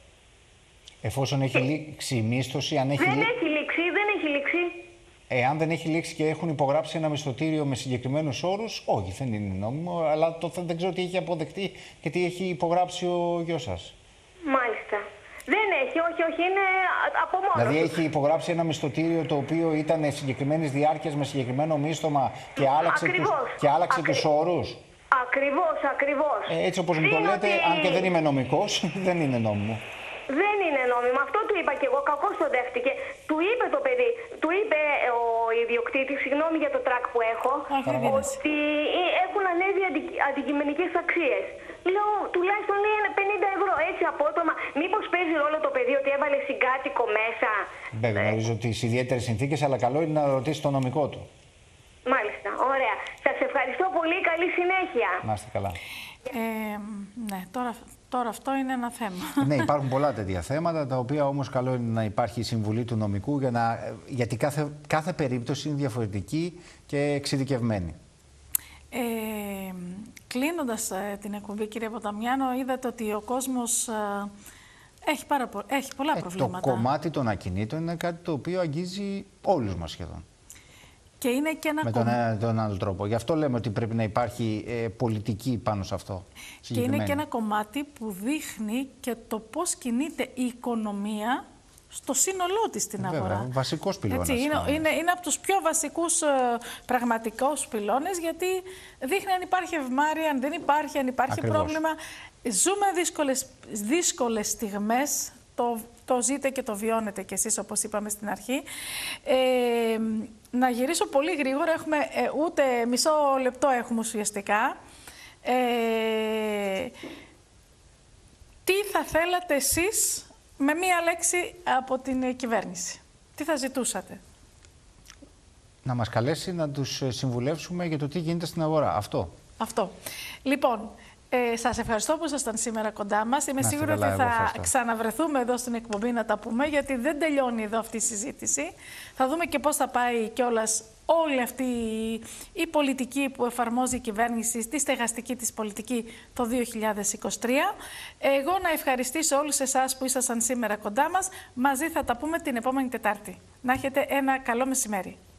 Εφόσον έχει λήξει η μίσθωση, αν έχει... Δεν έχει λήξει, δεν έχει λήξει. Εάν δεν έχει λήξει και έχουν υπογράψει ένα μισθωτήριο με συγκεκριμένους όρους, όχι, δεν είναι νόμιμο, αλλά το, δεν ξέρω τι έχει αποδεχτεί και τι έχει υπογράψει ο γιος σας. Μάλιστα. Δεν έχει, όχι, όχι, είναι από μόνο. Δηλαδή έχει υπογράψει ένα μισθωτήριο το οποίο ήταν συγκεκριμένης διάρκειας με συγκεκριμένο μίσθωμα και άλλαξε, τους, και άλλαξε Ακρι... τους όρους. Ακριβώς, ακριβώς. Ε, έτσι όπως μου το λέτε, ότι... αν και δεν είμαι νομικός, δεν είναι νόμιμο. Δεν είναι νόμιμο. Αυτό του είπα και εγώ. Κακώς το δέχτηκε. Του είπε το παιδί, του είπε ο ιδιοκτήτης, συγγνώμη για το τρακ που έχω, ότι έχουν ανέβει αντι, αντικειμενικές αξίες. Λέω, τουλάχιστον λέει πενήντα ευρώ, έτσι απότομα. Μήπως παίζει ρόλο το παιδί ότι έβαλε συγκάτοικο μέσα? Βέβαια, γνωρίζω τις ιδιαίτερες συνθήκες, αλλά καλό είναι να ρωτήσει το νομικό του. Μάλιστα, ωραία. Σας ευχαριστώ πολύ. Καλή συνέχεια. Να είστε καλά. Ε, ναι, τώρα, τώρα αυτό είναι ένα θέμα. Ναι, υπάρχουν πολλά τέτοια θέματα, τα οποία όμως καλό είναι να υπάρχει η συμβουλή του νομικού, για να, γιατί κάθε, κάθε περίπτωση είναι διαφορετική και εξειδικευμένη. Ε, κλείνοντας ε, την εκπομπή, κύριε Ποταμιάνο, είδατε ότι ο κόσμος ε, έχει, πάρα πο έχει πολλά ε, προβλήματα. Το κομμάτι των ακινήτων είναι κάτι το οποίο αγγίζει όλους μας σχεδόν. Και είναι και ένα με τον, κομ... τον άλλο τρόπο. Γι' αυτό λέμε ότι πρέπει να υπάρχει ε, πολιτική πάνω σε αυτό. Και είναι και ένα κομμάτι που δείχνει και το πώς κινείται η οικονομία στο σύνολό της στην αγορά. Βέβαια, βασικός πυλώνας. Έτσι, είναι, είναι, είναι από τους πιο βασικούς ε, πραγματικούς πυλώνες, γιατί δείχνει αν υπάρχει ευμάρεια, αν δεν υπάρχει, αν υπάρχει Ακριβώς. πρόβλημα. Ζούμε δύσκολες, δύσκολες στιγμές. Το, το ζείτε και το βιώνετε κι εσείς, όπως είπαμε στην αρχή. Ε, να γυρίσω πολύ γρήγορα, έχουμε, ε, ούτε μισό λεπτό έχουμε ουσιαστικά. Ε, Τι θα θέλατε εσείς με μία λέξη από την κυβέρνηση? Τι θα ζητούσατε? Να μας καλέσει να τους συμβουλεύσουμε για το τι γίνεται στην αγορά. Αυτό. Αυτό. Λοιπόν, ε, σας ευχαριστώ που ήσασταν σήμερα κοντά μας. Είμαι να σίγουρη καλά, ότι θα ευχαριστώ. ξαναβρεθούμε εδώ στην εκπομπή να τα πούμε, γιατί δεν τελειώνει εδώ αυτή η συζήτηση. Θα δούμε και πώς θα πάει κιόλας όλη αυτή η πολιτική που εφαρμόζει η κυβέρνηση στη στεγαστική της πολιτική το δύο χιλιάδες είκοσι τρία. Εγώ να ευχαριστήσω όλους εσάς που ήσασταν σήμερα κοντά μας. Μαζί θα τα πούμε την επόμενη Τετάρτη. Να έχετε ένα καλό μεσημέρι.